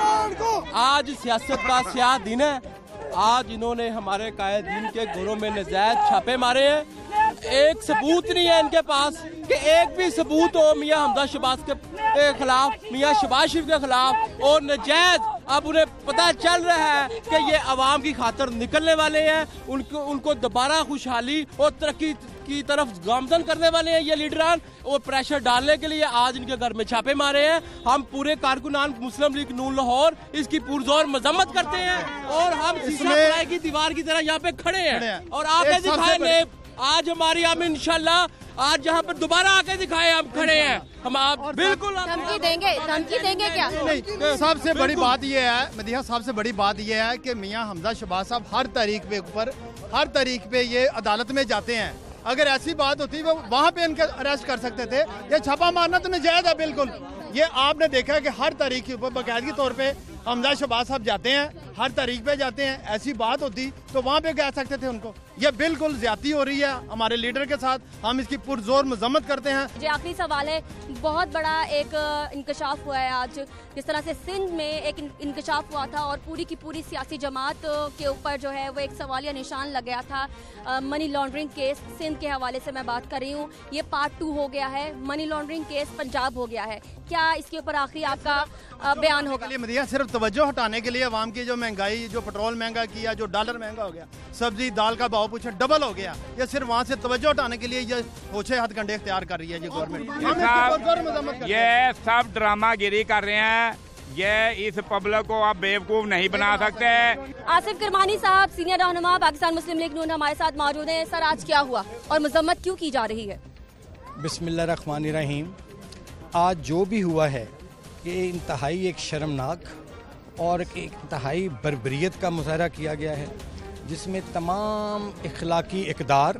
आज सियासत का स्याह दिन है। आज इन्होंने हमारे कायदीन के घरों में नजायज छापे मारे हैं। एक सबूत नहीं है इनके पास कि एक भी सबूत हो मियाँ हमजा शहबाज के खिलाफ, मियाँ शहबाज शरीफ के खिलाफ, और नजायज अब उन्हें पता चल रहा है कि ये अवाम की खातर निकलने वाले हैं, उनको उनको दोबारा खुशहाली और तरक्की की तरफ गामजन करने वाले हैं ये लीडरान, और प्रेशर डालने के लिए आज इनके घर में छापे मारे हैं। हम पूरे कारकुनान मुस्लिम लीग नून लाहौर इसकी पुरजोर मजम्मत करते हैं, और हम शीशा की दीवार की तरह यहाँ पे खड़े हैं, और आगे दिखाए ने आज हमारी हम इंशाल्लाह आज यहाँ पर दोबारा आके दिखाए हम खड़े हैं, हम आप बिल्कुल धमकी देंगे, धमकी देंगे क्या? नहीं, सबसे बड़ी बात ये है मदीहा, सबसे बड़ी बात ये है कि मियाँ हमजा शहबाज साहब हर तारीख पे ऊपर हर तारीख पे ये अदालत में जाते हैं। अगर ऐसी बात होती वो वहाँ पे इनका अरेस्ट कर सकते थे। ये छापा मारना तो नाजायज है बिल्कुल। ये आपने देखा है कि हर तारीख के ऊपर बाकायदगी तौर पे हमजा शहबाज साहब जाते हैं, हर तारीख पे जाते हैं। ऐसी बात होती तो वहाँ पे कह सकते थे उनको। ये बिल्कुल ज्यादती हो रही है हमारे लीडर के साथ, हम इसकी पुरजोर मजम्मत करते हैं। जी आखिरी सवाल है, बहुत बड़ा एक इंकशाफ हुआ है आज, जिस तरह से सिंध में एक इंकशाफ हुआ था और पूरी की पूरी सियासी जमात के ऊपर जो है वो एक सवालिया निशान लग गया था। आ, मनी लॉन्ड्रिंग केस सिंध के हवाले से मैं बात कर रही हूँ, ये पार्ट टू हो गया है, मनी लॉन्ड्रिंग केस पंजाब हो गया है। क्या इसके ऊपर आखिरी आपका बयान होगा? मदीहा सिर्फ तवज्जो हटाने के लिए अवाम की जो महंगाई, जो पेट्रोल महंगा किया, जो डॉलर महंगा हो गया, सब्जी दाल का भाव पूछे डबल हो गया, ये सिर्फ वहाँ से तवज्जो हटाने के लिए ये ओछे हथकंडे इख्तियार कर रही है ये गवर्नमेंट। ये सब ड्रामा गिरी कर रहे हैं, ये इस पब्लिक को आप बेवकूफ नहीं बना सकते। आसिफ किरमानी साहब, सीनियर रहनुमा पाकिस्तान मुस्लिम लीग नून, हमारे साथ मौजूद हैं। सर, आज क्या हुआ और मजम्मत क्यों की जा रही है? बिस्मिल्लाहिर्रहमानिर्रहीम। आज जो भी हुआ है ये इंतहाई एक शर्मनाक और एक इंतहाई बर्बरियत का मुजाहरा किया गया है, जिसमें तमाम इखलाकी इक़दार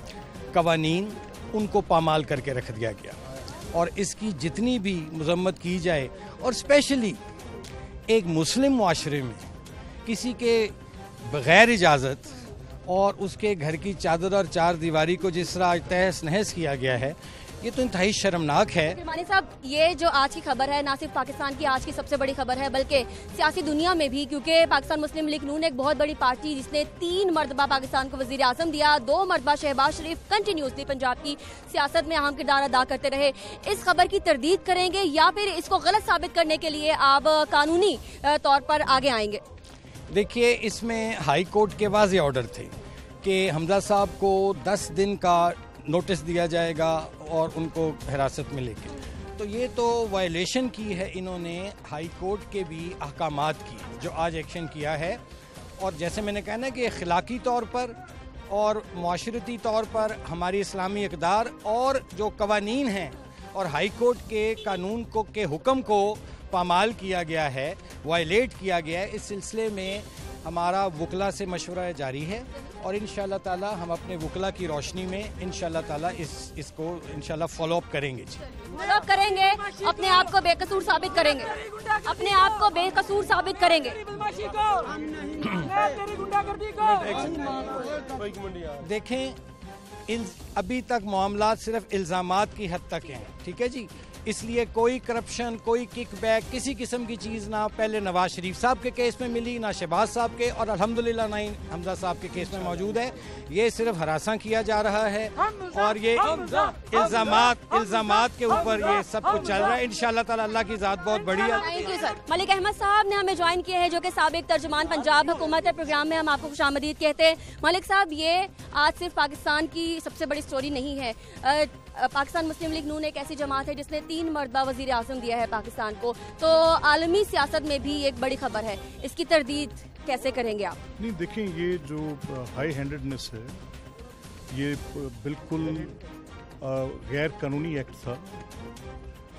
कवानीन उनको पामाल करके रख दिया गया, और इसकी जितनी भी मजम्मत की जाए, और स्पेशली एक मुस्लिम मुआशरे में किसी के बग़ैर इजाज़त और उसके घर की चादर और चार दीवारी को जिस तरह तहस नहस किया गया है, ये तो इंतहाई शर्मनाक है। किरमानी साहब, ये जो आज की खबर है ना सिर्फ पाकिस्तान की आज की सबसे बड़ी खबर है बल्कि सियासी दुनिया में भी, क्योंकि पाकिस्तान मुस्लिम लीग नून एक बहुत बड़ी पार्टी जिसने तीन मरतबा पाकिस्तान को वजीर आजम दिया, दो मरतबा शहबाज शरीफ कंटिन्यूसली पंजाब की सियासत में अहम किरदार अदा करते रहे। इस खबर की तरदीद करेंगे या फिर इसको गलत साबित करने के लिए आप कानूनी तौर पर आगे आएंगे? देखिए, इसमें हाई कोर्ट के वाज़े ऑर्डर थे कि हमजा साहब को दस दिन का नोटिस दिया जाएगा और उनको हिरासत में लेके, तो ये तो वायलेशन की है इन्होंने हाई कोर्ट के भी अहकामात की, जो आज एक्शन किया है। और जैसे मैंने कहा ना कि अखलाकी तौर पर और मुआशरती तौर पर हमारी इस्लामी इक़दार और जो कवानीन हैं और हाई कोर्ट के कानून को के हुक्म को पामाल किया गया है, वायलेट किया गया है। इस सिलसिले में हमारा वकला से मशवरा जारी है, और इंशाअल्लाह ताला हम अपने वकला की रोशनी में इंशाअल्लाह ताला इस इसको इंशाअल्लाह फॉलो अप करेंगे। जी, फॉलो अप करेंगे, अपने आप को बेकसूर साबित करेंगे, अपने आप को बेकसूर साबित करेंगे। देखें, इन अभी तक मामला सिर्फ इल्ज़ामात की हद तक हैं, ठीक है जी, इसलिए कोई करप्शन, कोई किकबैक, किसी किस्म की चीज़ ना पहले नवाज शरीफ साहब के केस में मिली, ना शहबाज साहब के, और अल्हम्दुलिल्लाह ना ही हमजा साहब के केस में मौजूद है। ये सिर्फ हरासा किया जा रहा है, और ये इल्ज़ामात इल्ज़ामात के ऊपर ये सब कुछ चल रहा है। इंशाअल्लाह ताला अल्लाह की ज़ात बहुत बड़ी है। Thank you sir. Malik Ahmad साहब ने हमें ज्वाइन किया है, जो कि साबिक तर्जुमान पंजाब हुकूमत है। प्रोग्राम में हम आपको खुशामदीद कहते हैं। मलिक साहब, ये आज सिर्फ पाकिस्तान की सबसे बड़ी स्टोरी नहीं है। आ, पाकिस्तान मुस्लिम लीग नून एक ऐसी जमात है जिसने तीन मरतबा वजीर आज़म दिया है पाकिस्तान को, तो आलमी सियासत में भी एक बड़ी खबर है, इसकी तरदीद कैसे करेंगे आप? नहीं, देखें, ये जो हाई हैंडेडनेस है ये बिल्कुल गैर कानूनी एक्ट था।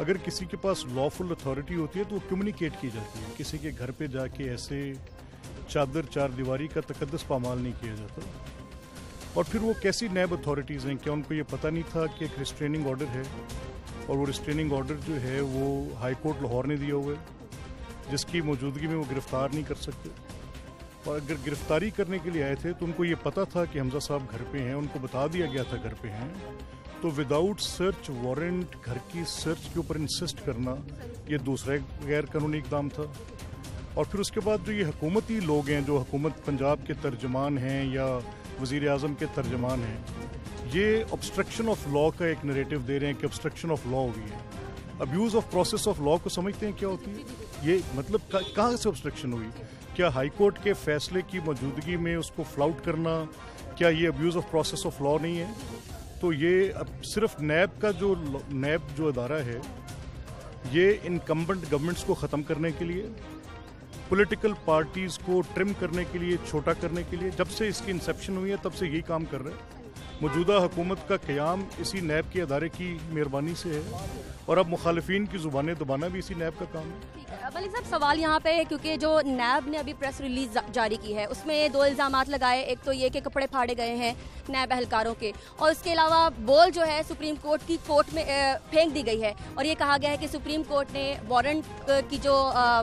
अगर किसी के पास लॉफुल अथॉरिटी होती है तो वो कम्युनिकेट की जाती है, किसी के घर पे जाके ऐसे चादर चार दीवारी का तकद्दस पामाल नहीं किया जाता। और फिर वो कैसी नैब अथॉरिटीज़ हैं, क्या उनको ये पता नहीं था कि एक रिस्ट्रेनिंग ऑर्डर है और वो रिस्ट्रेनिंग ऑर्डर जो है वो हाई कोर्ट लाहौर ने दिया हुआ है, जिसकी मौजूदगी में वो गिरफ्तार नहीं कर सकते। और अगर गिरफ्तारी करने के लिए आए थे तो उनको ये पता था कि हमजा साहब घर पे हैं, उनको बता दिया गया था घर पे हैं, तो विदाउट सर्च वारंट घर की सर्च के ऊपर इंसिस्ट करना ये दूसरा गैर कानूनी इकदाम था। और फिर उसके बाद जो ये हुकूमती लोग हैं, जो हुकूमत पंजाब के तर्जमान हैं या वज़ीर आज़म के तर्जमान हैं, ये ऑब्स्ट्रक्शन ऑफ लॉ का एक नरेटिव दे रहे हैं कि ऑब्स्ट्रक्शन ऑफ लॉ हुई है। Abuse of process of law को समझते हैं क्या होती है? ये मतलब कहाँ से ऑब्स्ट्रक्शन हुई? क्या हाई कोर्ट के फैसले की मौजूदगी में उसको फ्लाउट करना, क्या ये abuse of process of law नहीं है? तो ये अब सिर्फ नैब का जो नैब जो अदारा है, ये इनकम्बेंट गवर्नमेंट्स को ख़त्म करने के लिए, पॉलिटिकल पार्टीज़ को ट्रिम करने के लिए, छोटा करने के लिए, जब से इसकी इंसेप्शन हुई है तब से यही काम कर रहा है। मौजूदा हुकूमत का क़याम इसी नैब के अदारे की मेहरबानी से है और अब मुखालिफिन की ज़ुबानें दबाना भी इसी नैब का काम है। मलिक साहब, सवाल यहाँ पे है क्योंकि जो नैब ने अभी प्रेस रिलीज जारी की है उसमें दो इल्ज़ामात लगाए। एक तो ये कि कपड़े फाड़े गए हैं नैब एहलकारों के, और इसके अलावा बॉल जो है सुप्रीम कोर्ट की कोर्ट में फेंक दी गई है और ये कहा गया है कि सुप्रीम कोर्ट ने वारंट की जो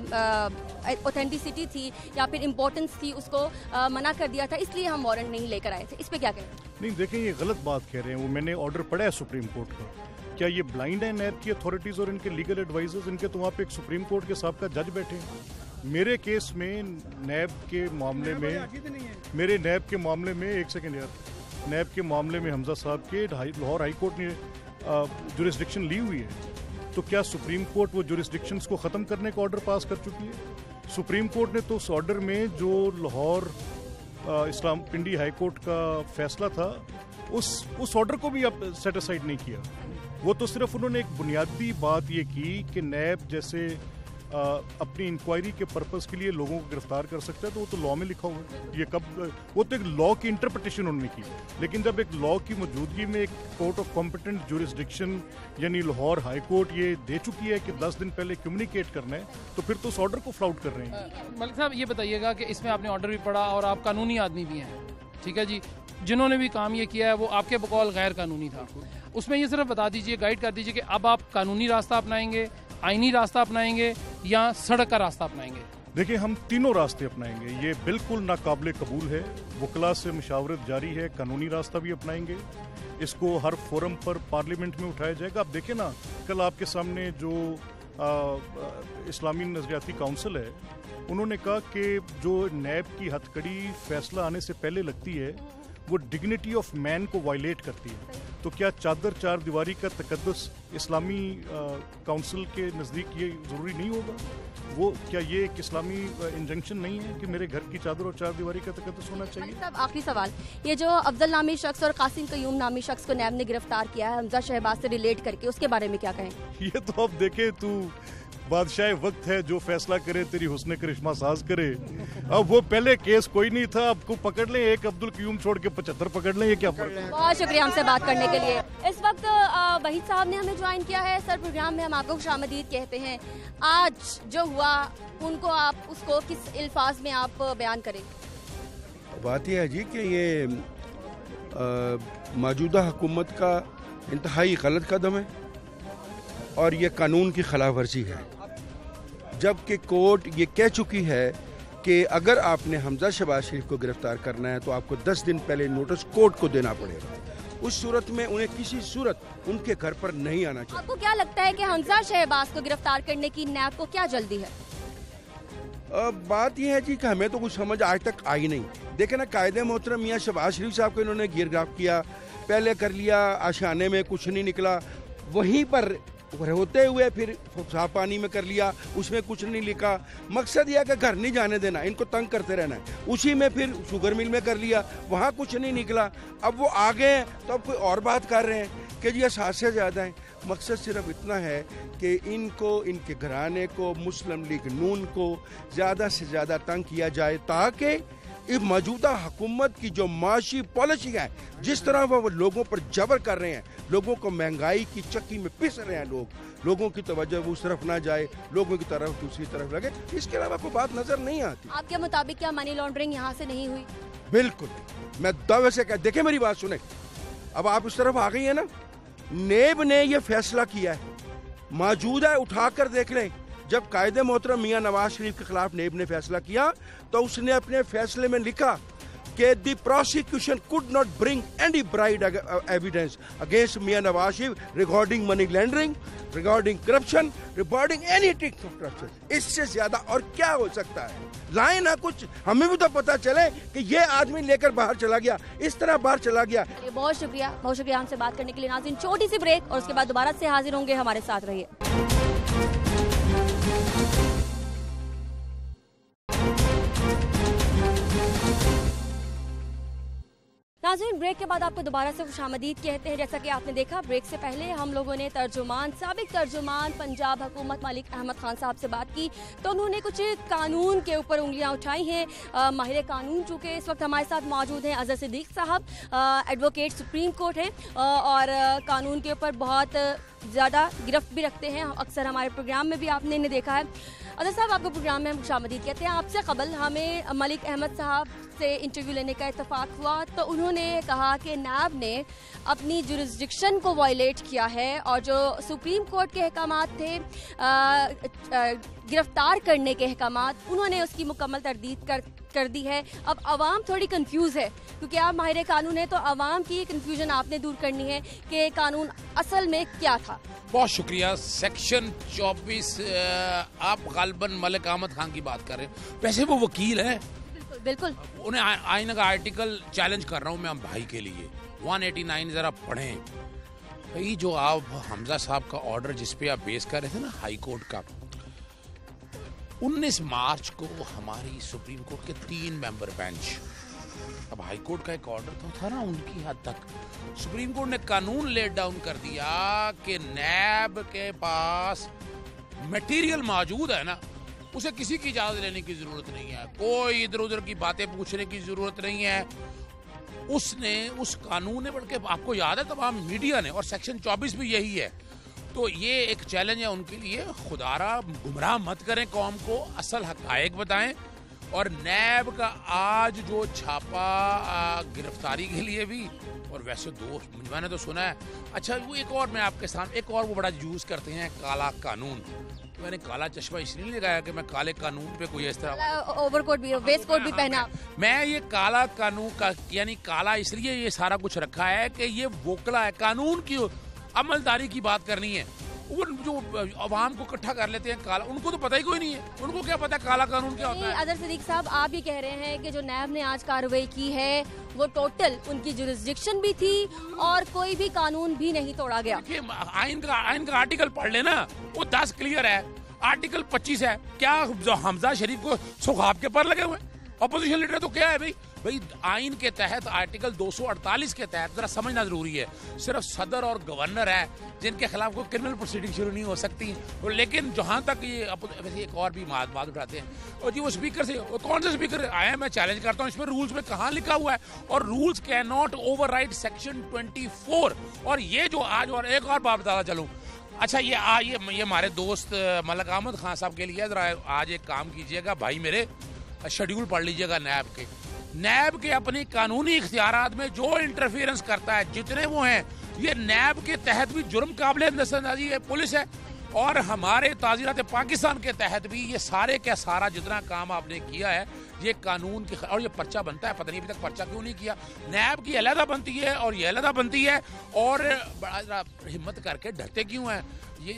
ऑथेंटिसिटी थी या फिर इम्पोर्टेंस थी उसको आ, मना कर दिया था, इसलिए हम वारंट नहीं लेकर आए थे। इस पर क्या कहें? नहीं, देखें, ये गलत बात कह रहे हैं। वो मैंने ऑर्डर पढ़ा है सुप्रीम कोर्ट का। क्या ये ब्लाइंड है नैब की अथॉरिटीज़ और इनके लीगल एडवाइजर्स? इनके तो वहाँ पे एक सुप्रीम कोर्ट के साहब का जज बैठे हैं। मेरे केस में नैब के मामले में मेरे नैब के मामले में एक सेकेंड यार नैब के मामले में हमजा साहब के लाहौर हाई कोर्ट ने जुरिस्डिक्शन ली हुई है। तो क्या सुप्रीम कोर्ट वो जुरिस्डिक्शंस को ख़त्म करने का ऑर्डर पास कर चुकी है? सुप्रीम कोर्ट ने तो उस ऑर्डर में जो लाहौर इस्लाम पिंडी हाई कोर्ट का फैसला था उस उस ऑर्डर को भी अब सेटिस्फाइड नहीं किया। वो तो सिर्फ उन्होंने एक बुनियादी बात ये की कि नैब जैसे आ, अपनी इंक्वायरी के पर्पस के लिए लोगों को गिरफ्तार कर सकता है, तो वो तो लॉ में लिखा हुआ है। ये कब वो तो एक लॉ की इंटरप्रिटेशन उन्होंने की, लेकिन जब एक लॉ की मौजूदगी में एक कोर्ट ऑफ कॉम्पिटेंट जुरिस्डिक्शन यानी लाहौर हाई कोर्ट ये दे चुकी है कि दस दिन पहले कम्युनिकेट करना है, तो फिर तो उस ऑर्डर को फ्लाउट कर रहे हैं। मलिक साहब, ये बताइएगा कि इसमें आपने ऑर्डर भी पढ़ा और आप कानूनी आदमी भी हैं, ठीक है जी, जिन्होंने भी काम ये किया है वो आपके बकौल गैर कानूनी था। उसमें ये सिर्फ बता दीजिए, गाइड कर दीजिए कि अब आप कानूनी रास्ता अपनाएंगे, आईनी रास्ता अपनाएंगे या सड़क का रास्ता अपनाएंगे? देखिए, हम तीनों रास्ते अपनाएंगे, ये बिल्कुल नाकाबिले कबूल है। वकला से मुशावरत जारी है, कानूनी रास्ता भी अपनाएंगे, इसको हर फोरम पर पार्लियामेंट में उठाया जाएगा। आप देखें ना, कल आपके सामने जो आ, इस्लामी नजरियाती काउंसिल है, उन्होंने कहा कि जो नैब की हथकड़ी फैसला आने से पहले लगती है वो डिग्निटी ऑफ मैन को वायलेट करती है। तो क्या चादर चार दीवारी का तकद्दुस इस्लामी काउंसिल के नज़दीक ये ज़रूरी नहीं होगा? वो क्या ये एक इस्लामी इंजंक्शन नहीं है कि मेरे घर की चादर और चार दीवारी का तकद्दुस होना चाहिए? साहब, आखिरी सवाल, ये जो अफजल नामी शख्स और कासिम कयूम नामी शख्स को नैब ने गिरफ्तार किया है हमजा शहबाज से रिलेट करके, उसके बारे में क्या कहें? ये तो अब देखे, तू बादशाह वक्त है, जो फैसला करे तेरी हुस्न करिश्मा साज करे। अब वो पहले केस कोई नहीं था, अब को पकड़ लें, एक अब्दुल कयूम छोड़ के पचहत्तर पकड़ लें, ये क्या फर्क है? बहुत शुक्रिया हमसे बात करने के लिए। इस वक्त वहीद साहब ने हमें ज्वाइन किया है। सर, प्रोग्राम में हम आपको खुशामदीद कहते हैं। आज जो हुआ उनको आप उसको किस अल्फाज में आप बयान करें? बात यह है जी कि ये मौजूदा हुकूमत का इंतहाई गलत कदम है और ये कानून की खिलाफ वर्जी है, जबकि कोर्ट ये कह चुकी है कि अगर आपने हमजा शहबाज शरीफ को गिरफ्तार करना है तो आपको दस दिन पहले नोटिस कोर्ट को देना पड़ेगा। उस सूरत में उन्हें किसी सूरत उनके घर पर नहीं आना चाहिए। आपको क्या लगता है कि हमजा शहबाज को गिरफ्तार करने की नैब को क्या जल्दी है? आ, बात यह है जी कि हमें तो कुछ समझ आज तक आई नहीं। देखे ना, कायदे मोहतरम मियाँ शहबाज शरीफ साहब को इन्होंने गिरफ्तार किया, पहले कर लिया, आशाने में कुछ नहीं निकला, वहीं पर होते हुए फिर साफ पानी में कर लिया, उसमें कुछ नहीं लिखा। मकसद यह कि घर नहीं जाने देना, इनको तंग करते रहना है। उसी में फिर शुगर मिल में कर लिया, वहाँ कुछ नहीं निकला। अब वो आ गए हैं तो अब कोई और बात कर रहे हैं कि जी असासे ज़्यादा हैं। मकसद सिर्फ इतना है कि इनको, इनके घराने को, मुस्लिम लीग नून को ज़्यादा से ज़्यादा तंग किया जाए, ताकि इस मौजूदा हुकूमत की जो माशी पॉलिसी है, जिस तरह वो लोगों पर जबर कर रहे हैं, लोगों को महंगाई की चक्की में पिस रहे हैं लोग, लोगों की तवज्जो उस तरफ ना जाए, लोगों की तरफ दूसरी तरफ लगे, इसके अलावा कोई बात नजर नहीं आती। आपके मुताबिक क्या मनी लॉन्ड्रिंग यहाँ से नहीं हुई? बिल्कुल, मैं दावे से कह, देखे मेरी बात सुने, अब आप उस तरफ आ गई है ना, नेब ने ये फैसला किया है, मौजूद है, उठाकर देख लें। जब कायदे मोहतरम मियां नवाज शरीफ के खिलाफ नेब ने फैसला किया तो उसने अपने फैसले में लिखा कि the prosecution could not bring any bride evidence against मियां Nawaz Sharif regarding money laundering, regarding corruption, regarding any tick of corruption. इससे ज्यादा और क्या हो सकता है? लाए ना कुछ, हमें भी तो पता चले कि ये आदमी लेकर बाहर चला गया, इस तरह बाहर चला गया। बहुत शुक्रिया, बहुत शुक्रिया हमसे बात करने के लिए। नाज़रीन, छोटी सी ब्रेक और उसके बाद दोबारा से हाजिर होंगे, हमारे साथ रहिए। नाज़रीन, ब्रेक के बाद आपको दोबारा से खुशामदीद कहते हैं। जैसा कि आपने देखा, ब्रेक से पहले हम लोगों ने तर्जुमान, साबिक तर्जुमान पंजाब हुकूमत मलिक अहमद खान साहब से बात की, तो उन्होंने कुछ कानून के ऊपर उंगलियां उठाई हैं। माहिर कानून चूँकि इस वक्त हमारे साथ मौजूद हैं, अज़हर सिद्दीक साहब, एडवोकेट सुप्रीम कोर्ट हैं और कानून के ऊपर बहुत ज़्यादा गिरफ्त भी रखते हैं। अक्सर हमारे प्रोग्राम में भी आपने इन्हें देखा है। अज़हर साहब, आपको प्रोग्राम में हम खुशामदीद कहते हैं। आपसे कबल हमें मलिक अहमद साहब से इंटरव्यू लेने का इत्तफाक हुआ तो उन्होंने कहा कि नैब ने अपनी जुरिस्डिक्शन को वायलेट किया है और जो सुप्रीम कोर्ट के अहकामात थे आ, आ, गिरफ्तार करने के अहकामात, उन्होंने उसकी मुकम्मल तरदीद कर कर दी है। अब आवाम थोड़ी कंफ्यूज है क्योंकि आप माहिर कानून है, तो आवाम की कंफ्यूजन आपने दूर करनी है कि कानून असल में क्या था। बहुत शुक्रिया। सेक्शन चौबीस, आप गालबन मलिक अहमद खान की बात कर रहे हैं, वैसे वो वकील है, बिल्कुल बिल्कुल, उन्हें आईना का आर्टिकल चैलेंज कर रहा हूँ मैं भाई के लिए, एक सौ नवासी जरा पढ़ें भाई। जो आप हमजा साहब का ऑर्डर जिस पे आप बेस कर रहे थे ना हाई कोर्ट का, उन्नीस मार्च को हमारी सुप्रीम कोर्ट के तीन मेंबर बेंच, अब हाई कोर्ट का एक ऑर्डर तो था ना, उनकी हद तक सुप्रीम कोर्ट ने कानून लेट डाउन कर दिया कि नैब के पास मटेरियल मौजूद है ना, उसे किसी की इजाजत लेने की जरूरत नहीं है, कोई इधर उधर की बातें पूछने की जरूरत नहीं है। उसने उस कानून ने, बल्कि आपको याद है तमाम मीडिया ने, और सेक्शन चौबीस भी यही है, तो ये एक चैलेंज है उनके लिए, खुदारा गुमराह मत करें कौम को, असल हकायक बताएं। और नैब का आज जो छापा गिरफ्तारी के लिए भी, और वैसे दो मैंने तो सुना है, अच्छा वो एक और मैं आपके सामने, एक और वो बड़ा यूज करते हैं काला कानून, तो मैंने काला चश्मा इसलिए नहीं लगाया कि मैं काले कानून पे कोई इस तरह ओवरकोट भी, वेस्ट कोट भी पहना, मैं ये काला कानून का यानी काला इसलिए ये सारा कुछ रखा है कि ये वोकला है, कानून की अमलदारी की बात करनी है। वो जो अवाम को इकट्ठा कर लेते हैं काला, उनको तो पता ही कोई नहीं है, उनको क्या पता काला कानून क्या होता है। अज़हर सिद्दीक साहब, आप ये कह रहे हैं कि जो नैब ने आज कार्रवाई की है वो टोटल उनकी जुरिस्डिक्शन भी थी और कोई भी कानून भी नहीं तोड़ा गया। आइन का आइन का आर्टिकल पढ़ लेना, वो दस क्लियर है, आर्टिकल पच्चीस है। क्या जो हमजा शरीफ को सुखाब के पर लगे हुए अपोजिशन लीडर, तो क्या है भाई भाई आइन के तहत आर्टिकल दो सौ अड़तालीस के तहत जरा समझना जरूरी है, सिर्फ सदर और गवर्नर है जिनके खिलाफ कोई क्रिमिनल प्रोसीडिंग शुरू नहीं हो सकती। और लेकिन जहां तक ये वैसे एक और भी बात बात उठाते हैं, और जी वो स्पीकर से, वो कौन से स्पीकर आए, मैं चैलेंज करता हूँ, इसमें रूल्स में कहाँ लिखा हुआ है, और rules can not override section चौबीस। और ये जो आज, और एक और बात बताता चलूँ, अच्छा ये आ, ये ये हमारे दोस्त मलिक अहमद खान साहब के लिए जरा आज एक काम कीजिएगा भाई, मेरे शेड्यूल पढ़ लीजिएगा नैब के। नैब के अपनी कानूनी इख्तियारात में जो इंटरफेरेंस करता है, जितने वो हैं, ये नैब के तहत भी जुर्म काबिल नजरअंदाजी है, पुलिस है, और हमारे ताज़ीरात पाकिस्तान के तहत भी ये सारे का सारा जितना काम आपने किया है ये कानून की, और ये पर्चा बनता है, पता नहीं अभी तक पर्चा क्यों नहीं किया। नैब की अलहदा बनती है और ये अलहदा बनती है, और बड़ा हिम्मत करके डरते क्यों हैं। ये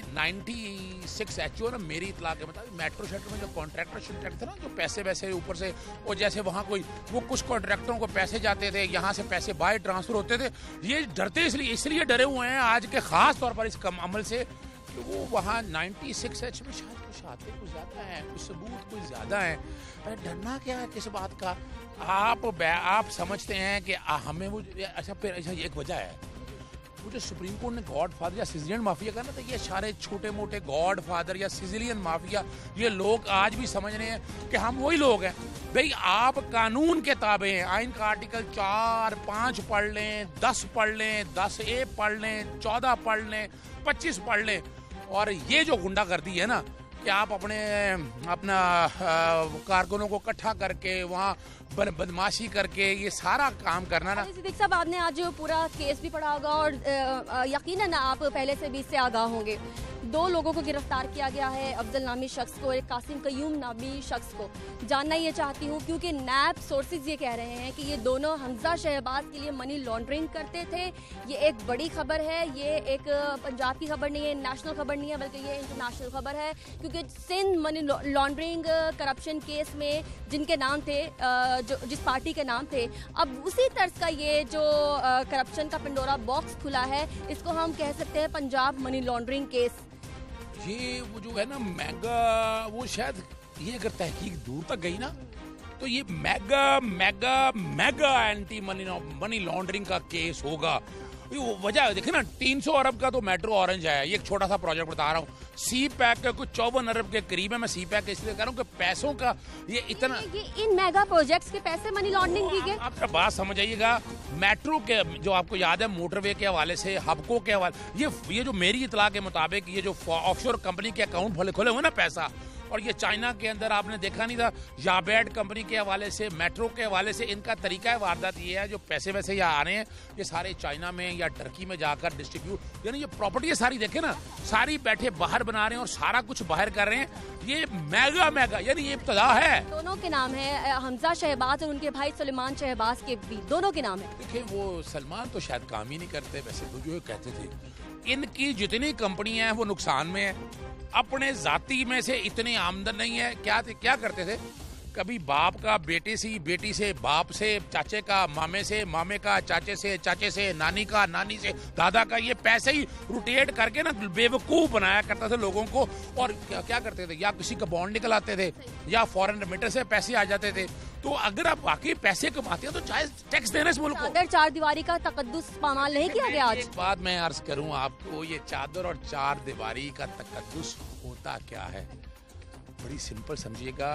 छियानवे एच ओ ना, मेरी इतला के मतलब मेट्रो शेट्रो में जो कॉन्ट्रैक्टर शॉन्ट्रैक्टर थे ना, जो पैसे वैसे ऊपर से, और जैसे वहाँ कोई वो कुछ कॉन्ट्रैक्टरों को पैसे जाते थे, यहाँ से पैसे बाहर ट्रांसफर होते थे, ये डरते इसलिए इसलिए डरे हुए हैं आज के खास तौर पर इस कम अमल से, कि वो वहाँ छियानवे एच में शायद कुछ आते कुछ ज़्यादा है, कुछ सबूत कुछ ज़्यादा है। डरना क्या है किस बात का? आप आप समझते हैं कि हमें वो, अच्छा फिर अच्छा एक वजह है, वो जो सुप्रीम कोर्ट ने गॉड फादर या सिजिलियन माफिया करना था, ये सारे छोटे मोटे गॉड फादर या सिजिलियन माफिया, ये लोग आज भी समझ रहे हैं कि हम वही लोग हैं। भाई आप कानून के ताबे हैं, आइन का आर्टिकल चार पाँच पढ़ लें, दस पढ़ लें, दस ए पढ़ लें, चौदह पढ़ लें, पच्चीस पढ़ लें, और ये जो गुंडागर्दी है ना कि आप अपने अपना कारकुनों को इकट्ठा करके वहाँ बदमाशी करके ये सारा काम करना ना। सिद्दीक साहब, आपने आज पूरा केस भी पढ़ा होगा और यकीनन आप पहले से भी इससे आगाह होंगे। दो लोगों को गिरफ्तार किया गया है, अफजल नामी शख्स को और एक कासिम कयूम नामी शख्स को। जानना ये चाहती हूँ क्योंकि नैब सोर्सेज ये कह रहे हैं कि ये दोनों हमजा शहबाज के लिए मनी लॉन्ड्रिंग करते थे। ये एक बड़ी खबर है, ये एक पंजाब की खबर नहीं है, नेशनल खबर नहीं है, बल्कि ये इंटरनेशनल खबर है क्योंकि Sindh money laundering corruption case में जिनके नाम थे, जो जिस पार्टी के नाम थे, अब उसी तर्ज का ये जो करप्शन का पंडोरा बॉक्स खुला है, इसको हम कह सकते हैं पंजाब मनी लॉन्ड्रिंग केस। ये वो जो है ना मेगा, वो शायद ये अगर तहकीक दूर तक गई ना तो ये mega mega mega anti money money laundering का केस होगा। ये वजह देखे ना, तीन सौ अरब का तो मेट्रो ऑरेंज है, ये एक छोटा सा प्रोजेक्ट बता रहा हूँ। सी पैक का कुछ चौवन अरब के करीब है। मैं सी पैक इसलिए कह रहा हूँ कि पैसों का ये इतना ये, ये इन मेगा प्रोजेक्ट्स के पैसे मनी लॉन्ड्रिंग की गए। आप बात समझ आइएगा, मेट्रो के जो आपको याद है मोटरवे के हवाले से, हबको के हवाले, ये ये जो मेरी इतला के मुताबिक ये जो ऑफशोर कंपनी के अकाउंट खोले खोले हुए ना पैसा, और ये चाइना के अंदर आपने देखा नहीं था, याबेड कंपनी के हवाले से, मेट्रो के हवाले से, इनका तरीका वारदात ये है, जो पैसे वैसे यहाँ आ रहे हैं ये सारे चाइना में या टर्की में जाकर डिस्ट्रीब्यूट, यानी ये प्रॉपर्टी सारी देखे ना, सारी बैठे बाहर बना रहे हैं और सारा कुछ बाहर कर रहे हैं। ये मेगा मेगा यानी ये इब्तदा है। दोनों के नाम है, हमजा शहबाज और उनके भाई सुलेमान शहबाज के भी, दोनों के नाम है। देखिए वो सलमान तो शायद काम ही नहीं करते, वैसे तो जो कहते थे इनकी जितनी कंपनियां हैं वो नुकसान में है, अपने जाति में से इतनी आमदन नहीं है। क्या थे, क्या करते थे, कभी बाप का बेटे से, बेटी से बाप से, चाचे का मामे से, मामे का चाचे से, चाचे से नानी का, नानी से दादा का, ये पैसे ही रोटेट करके ना बेवकूफ बनाया करता था लोगों को। और क्या, क्या करते थे, या किसी का बॉन्ड निकल आते थे या फॉरेन रेमिटर से पैसे आ जाते थे। तो अगर आप वाकई पैसे कमाते हैं तो चाहे टैक्स देना इस मुल्क को। चादर चार दीवारी का तकद्दुस पामाल नहीं किया गया आज। एक बात मैं अर्ज करूं आपको, ये चादर और चार दीवारी का तकद्दुस होता क्या है, बड़ी सिंपल समझिएगा।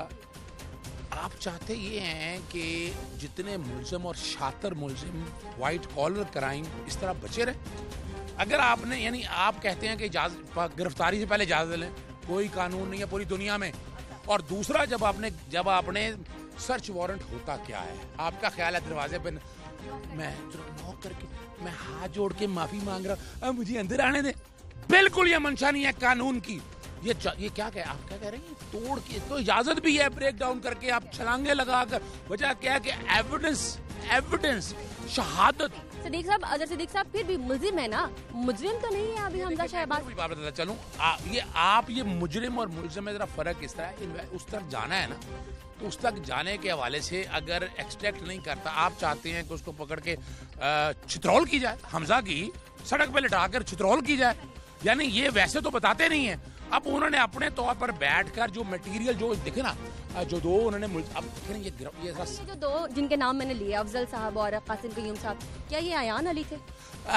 आप चाहते ये हैं कि जितने मुल्जिम और शातिर मुल्जिम व्हाइट कॉलर क्राइम इस तरह बचे रहे। अगर आपने, यानी आप कहते हैं कि गिरफ्तारी से पहले इजाजत लें, कोई कानून नहीं है पूरी दुनिया में। और दूसरा, जब आपने जब आपने सर्च वारंट होता क्या है, आपका ख्याल है दरवाजे पे मैं नॉक करके मैं हाथ जोड़ के माफी मांग रहा, अब मुझे अंदर आने दे, बिल्कुल ये मंशा नहीं है कानून की। ये ये क्या कह आप क्या कह रहे हैं, तोड़ के तो इजाजत भी है, ब्रेक डाउन करके आप छलांगे लगाकर। वजह क्या है कि एविडेंस एविडेंस शहादत। सिद्दीक साहब, अजहर सिद्दीक साहब फिर भी मुल्जिम है ना, मुजरिम तो नहीं है अभी हमजा शहबाज। बात बताता चलूं, ये आप ये मुजरिम और मुल्जिम में जरा फर्क इस तरह है, उस तरफ जाना है ना, तो उस तक जाने के हवाले से अगर एक्सट्रैक्ट नहीं करता, आप चाहते हैं कि उसको पकड़ के चित्रौल की जाए, हमजा की सड़क पे लिटाकर चित्रौल की जाए, यानी ये वैसे तो बताते नहीं है। अब उन्होंने अपने तौर पर बैठकर जो मटेरियल जो देखे ना, जो दो उन्होंने अब देखें ये ये जो दो जिनके नाम मैंने लिए, अफजल साहब और कासिम कयूम साहब, क्या ये अयान अली थे?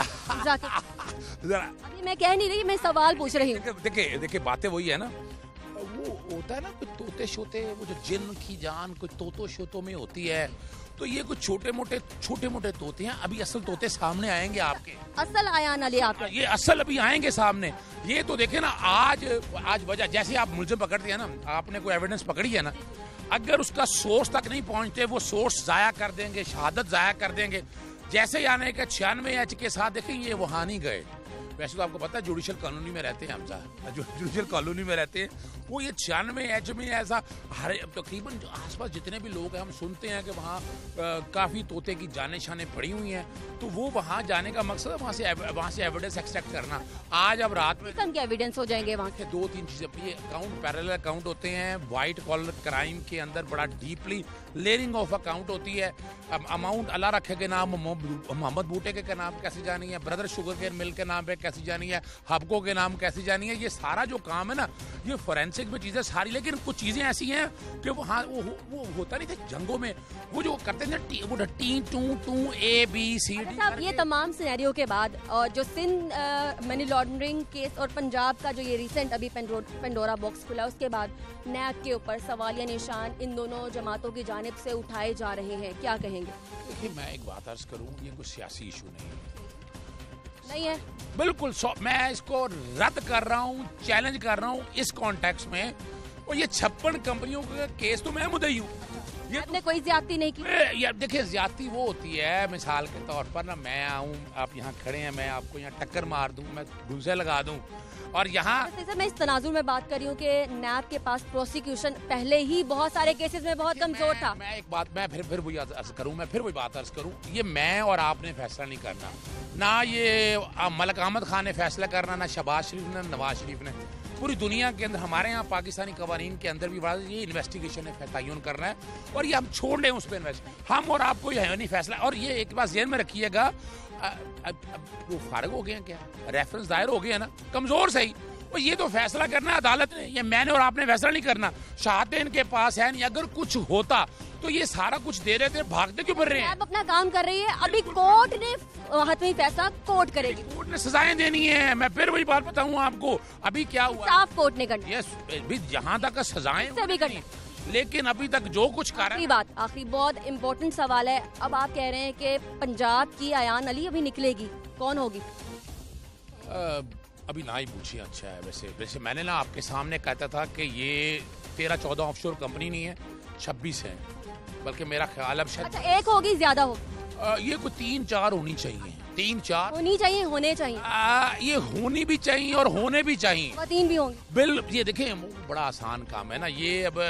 अभी मैं कह नहीं रही, मैं सवाल पूछ रही हूँ। देखिए देखिए बातें वही है ना, वो होता है ना कुछ तोते शोते, वो जो जिन की जान कुछ तोतों शोतों में होती है, तो ये कुछ छोटे मोटे छोटे मोटे तोते हैं। अभी असल तोते सामने आएंगे आपके, असल आयान अली आप, ये असल अभी आएंगे सामने। ये तो देखे ना, आज आज वजह जैसे आप मुल्जिम पकड़ते हैं ना, आपने कोई एविडेंस पकड़ी है ना, अगर उसका सोर्स तक नहीं पहुंचते, वो सोर्स जाया कर देंगे, शहादत जाया कर देंगे। जैसे यानी कि छियानवे एच के साथ देखें, ये वहां नहीं गए। वैसे तो आपको पता है जुडिशल कॉलोनी में रहते हैं हमजा, जो जुडिशल कॉलोनी में रहते हैं, वो ये छियानवे एच में ऐसा हर तकरीबन तो आसपास जितने भी लोग हैं, हम सुनते हैं कि वहाँ काफ़ी तोते की जाने शाने पड़ी हुई हैं। तो वो वहाँ जाने का मकसद है वहाँ से वहाँ से एविडेंस एक्सट्रैक्ट करना। आज अब रात में कम के एविडेंस हो जाएंगे वहाँ के, दो तीन चीज़ें, ये अकाउंट पैरेलल अकाउंट होते हैं, वाइट कॉलर क्राइम के अंदर बड़ा डीपली लेयरिंग ऑफ अकाउंट होती है। अमाउंट अल्लाह रखे के नाम मोहम्मद बूटे के नाम कैसे जानी है, ब्रदर शुगर केयर मिल के नाम पे कैसी जानी है, हबको के नाम कैसी जानी है, ये सारा जो काम है ना, ये फोरेंसिक में चीजें सारी। लेकिन कुछ चीजें ऐसी हैं कि वहाँ वो, वो होता नहीं था जंगों में, वो जो करते थे टी, वो T two two A B C D. ये तमाम सिनेरियो के बाद और जो सिंध मनी लॉन्ड्रिंग केस और पंजाब का जो ये रिसेंट अभी पेंडोरा बॉक्स खुला, उसके बाद नैब के ऊपर सवालिया निशान इन दोनों जमातों की जानिब से उठाए जा रहे हैं, क्या कहेंगे? देखिए मैं एक बात अर्ज करूँ, ये कोई सियासी इशू नहीं है। नहीं है। बिल्कुल मैं इसको रद्द कर रहा हूँ, चैलेंज कर रहा हूँ इस कॉन्टेक्स्ट में। और ये छप्पन कंपनियों का केस तो मैं मुद्दई हूँ, ये आपने कोई ज्यादती नहीं की। यार देखिए ज्यादती वो होती है मिसाल के तौर पर ना, मैं आऊँ आप यहाँ खड़े हैं, मैं आपको यहाँ टक्कर मार दूँ, मैं घूसे लगा दूँ और यहाँ सर मैं इस तनाजुर में बात कर रही हूँ कि नैब के पास प्रोसिक्यूशन पहले ही बहुत सारे केसेस में बहुत कमजोर था। मैं एक बात मैं फिर फिर वही अर्ज करूँ मैं फिर वही बात अर्ज करूँ ये मैं और आपने फैसला नहीं करना, ना ये मलिक अहमद खान ने फैसला करना, ना शहबाज शरीफ ने, नवाज शरीफ ने। पूरी दुनिया के अंदर हमारे यहाँ पाकिस्तानी कवानीन के अंदर भी बड़ा ये इन्वेस्टिगेशन है, तयन करना है और ये हम छोड़ दें उस पर इन्वेस्ट। हम और आपको ये है नहीं फैसला। और ये एक बात ज़हन में रखिएगा, वो फारग हो गए हैं क्या, रेफरेंस दायर हो गए हैं ना, कमजोर सही। और ये तो फैसला करना है अदालत ने, ये मैंने और आपने फैसला नहीं करना। शहादतें इनके पास है नहीं, अगर कुछ होता तो ये सारा कुछ दे रहे थे, भागते क्यों फिर रहे हैं? आप अपना काम कर रही है, अभी कोर्ट ने हतमी फैसला कोर्ट करेगी, कोर्ट ने सजाएं देनी है। मैं फिर वही बात बताऊँ आपको, अभी क्या हुआ साफ कोर्ट ने करनी है, जहाँ तक सजाएं भी करनी, लेकिन अभी तक जो कुछ कर आखिरी बात, आखिरी बहुत इम्पोर्टेंट सवाल है। अब आप कह रहे हैं कि पंजाब की अयान अली अभी निकलेगी, कौन होगी? अभी ना ही पूछिए, अच्छा है। वैसे वैसे मैंने ना आपके सामने कहता था कि ये तेरह चौदह ऑफशोर कंपनी नहीं है, छब्बीस है, बल्कि मेरा ख्याल अब शायद अच्छा एक होगी, ज्यादा होगी। ये कोई तीन चार होनी चाहिए, तीन चार होनी चाहिए, होने चाहिए। आ, ये होनी भी चाहिए और होने भी चाहिए, तीन भी होंगे। बिल ये देखें बड़ा आसान काम है ना ये। अब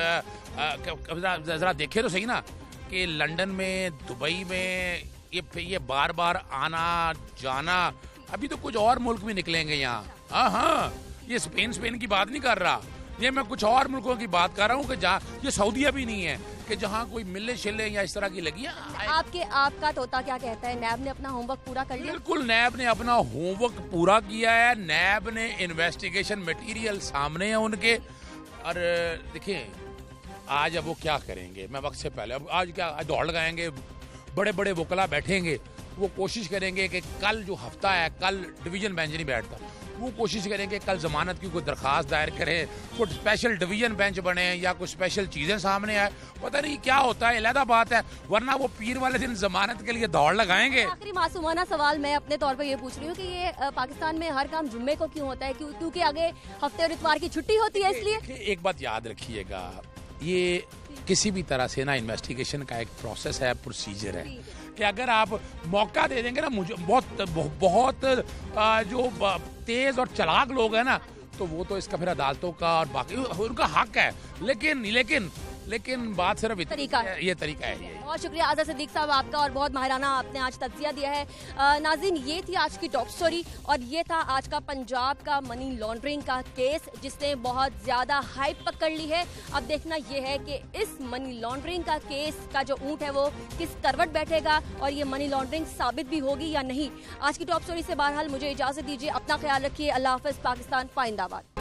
जरा देखे तो सही ना कि लंदन में, दुबई में ये ये बार बार आना जाना, अभी तो कुछ और मुल्क भी निकलेंगे यहाँ। हाँ हाँ ये स्पेन स्पेन की बात नहीं कर रहा, ये मैं कुछ और मुल्कों की बात कर रहा हूँ कि जहाँ ये सऊदीया भी नहीं है कि जहाँ कोई मिले शिले या इस तरह की लगी है। आपके आपका तोता क्या कहता है, नैब ने अपना होमवर्क पूरा कर लिया? बिल्कुल नैब ने अपना होमवर्क पूरा किया है, नैब ने इन्वेस्टिगेशन मटेरियल सामने है उनके। और देखिए आज अब वो क्या करेंगे, मैं वक्त से पहले अब आज क्या दौड़ लगाएंगे, बड़े बड़े वकला बैठेंगे, वो कोशिश करेंगे कि कल जो हफ्ता है, कल डिवीजन बेंच नहीं बैठता, वो कोशिश करेंगे कल जमानत की कोई दरखास्त दायर करें, कुछ स्पेशल डिवीजन बेंच बने या कुछ स्पेशल चीज़ें सामने आए, पता नहीं क्या होता है, अलहदा बात है। वरना वो पीर वाले दिन जमानत के लिए दौड़ लगाएंगे। आखिरी मासूमाना सवाल मैं अपने तौर पर ये पूछ रही हूँ कि ये पाकिस्तान में हर काम जुम्मे को क्यों होता है? क्यों? क्योंकि आगे हफ्ते और इतवार की छुट्टी होती है, इसलिए। एक बात याद रखिएगा, ये किसी भी तरह से ना इन्वेस्टिगेशन का एक प्रोसेस है, प्रोसीजर है कि अगर आप मौका दे देंगे ना, मुझे बहुत बहुत जो तेज और चालाक लोग हैं ना, तो वो तो इसका फिर अदालतों का और बाकी उनका हक है, लेकिन लेकिन लेकिन बात सिर्फ तरीका है, ये तरीका है। ये बहुत शुक्रिया आज़ाद सिद्दीक साहब आपका, और बहुत माहिराना आपने आज तज्जिया दिया है। नाज़रीन ये थी आज की टॉप स्टोरी और ये था आज का पंजाब का मनी लॉन्ड्रिंग का केस जिसने बहुत ज़्यादा हाइप पकड़ ली है। अब देखना ये है कि इस मनी लॉन्ड्रिंग का केस का जो ऊँट है वो किस करवट बैठेगा और ये मनी लॉन्ड्रिंग साबित भी होगी या नहीं। आज की टॉप स्टोरी से बहरहाल मुझे इजाज़त दीजिए, अपना ख्याल रखिए, अल्लाह हाफ़िज़, पाकिस्तान पाइंदाबाद।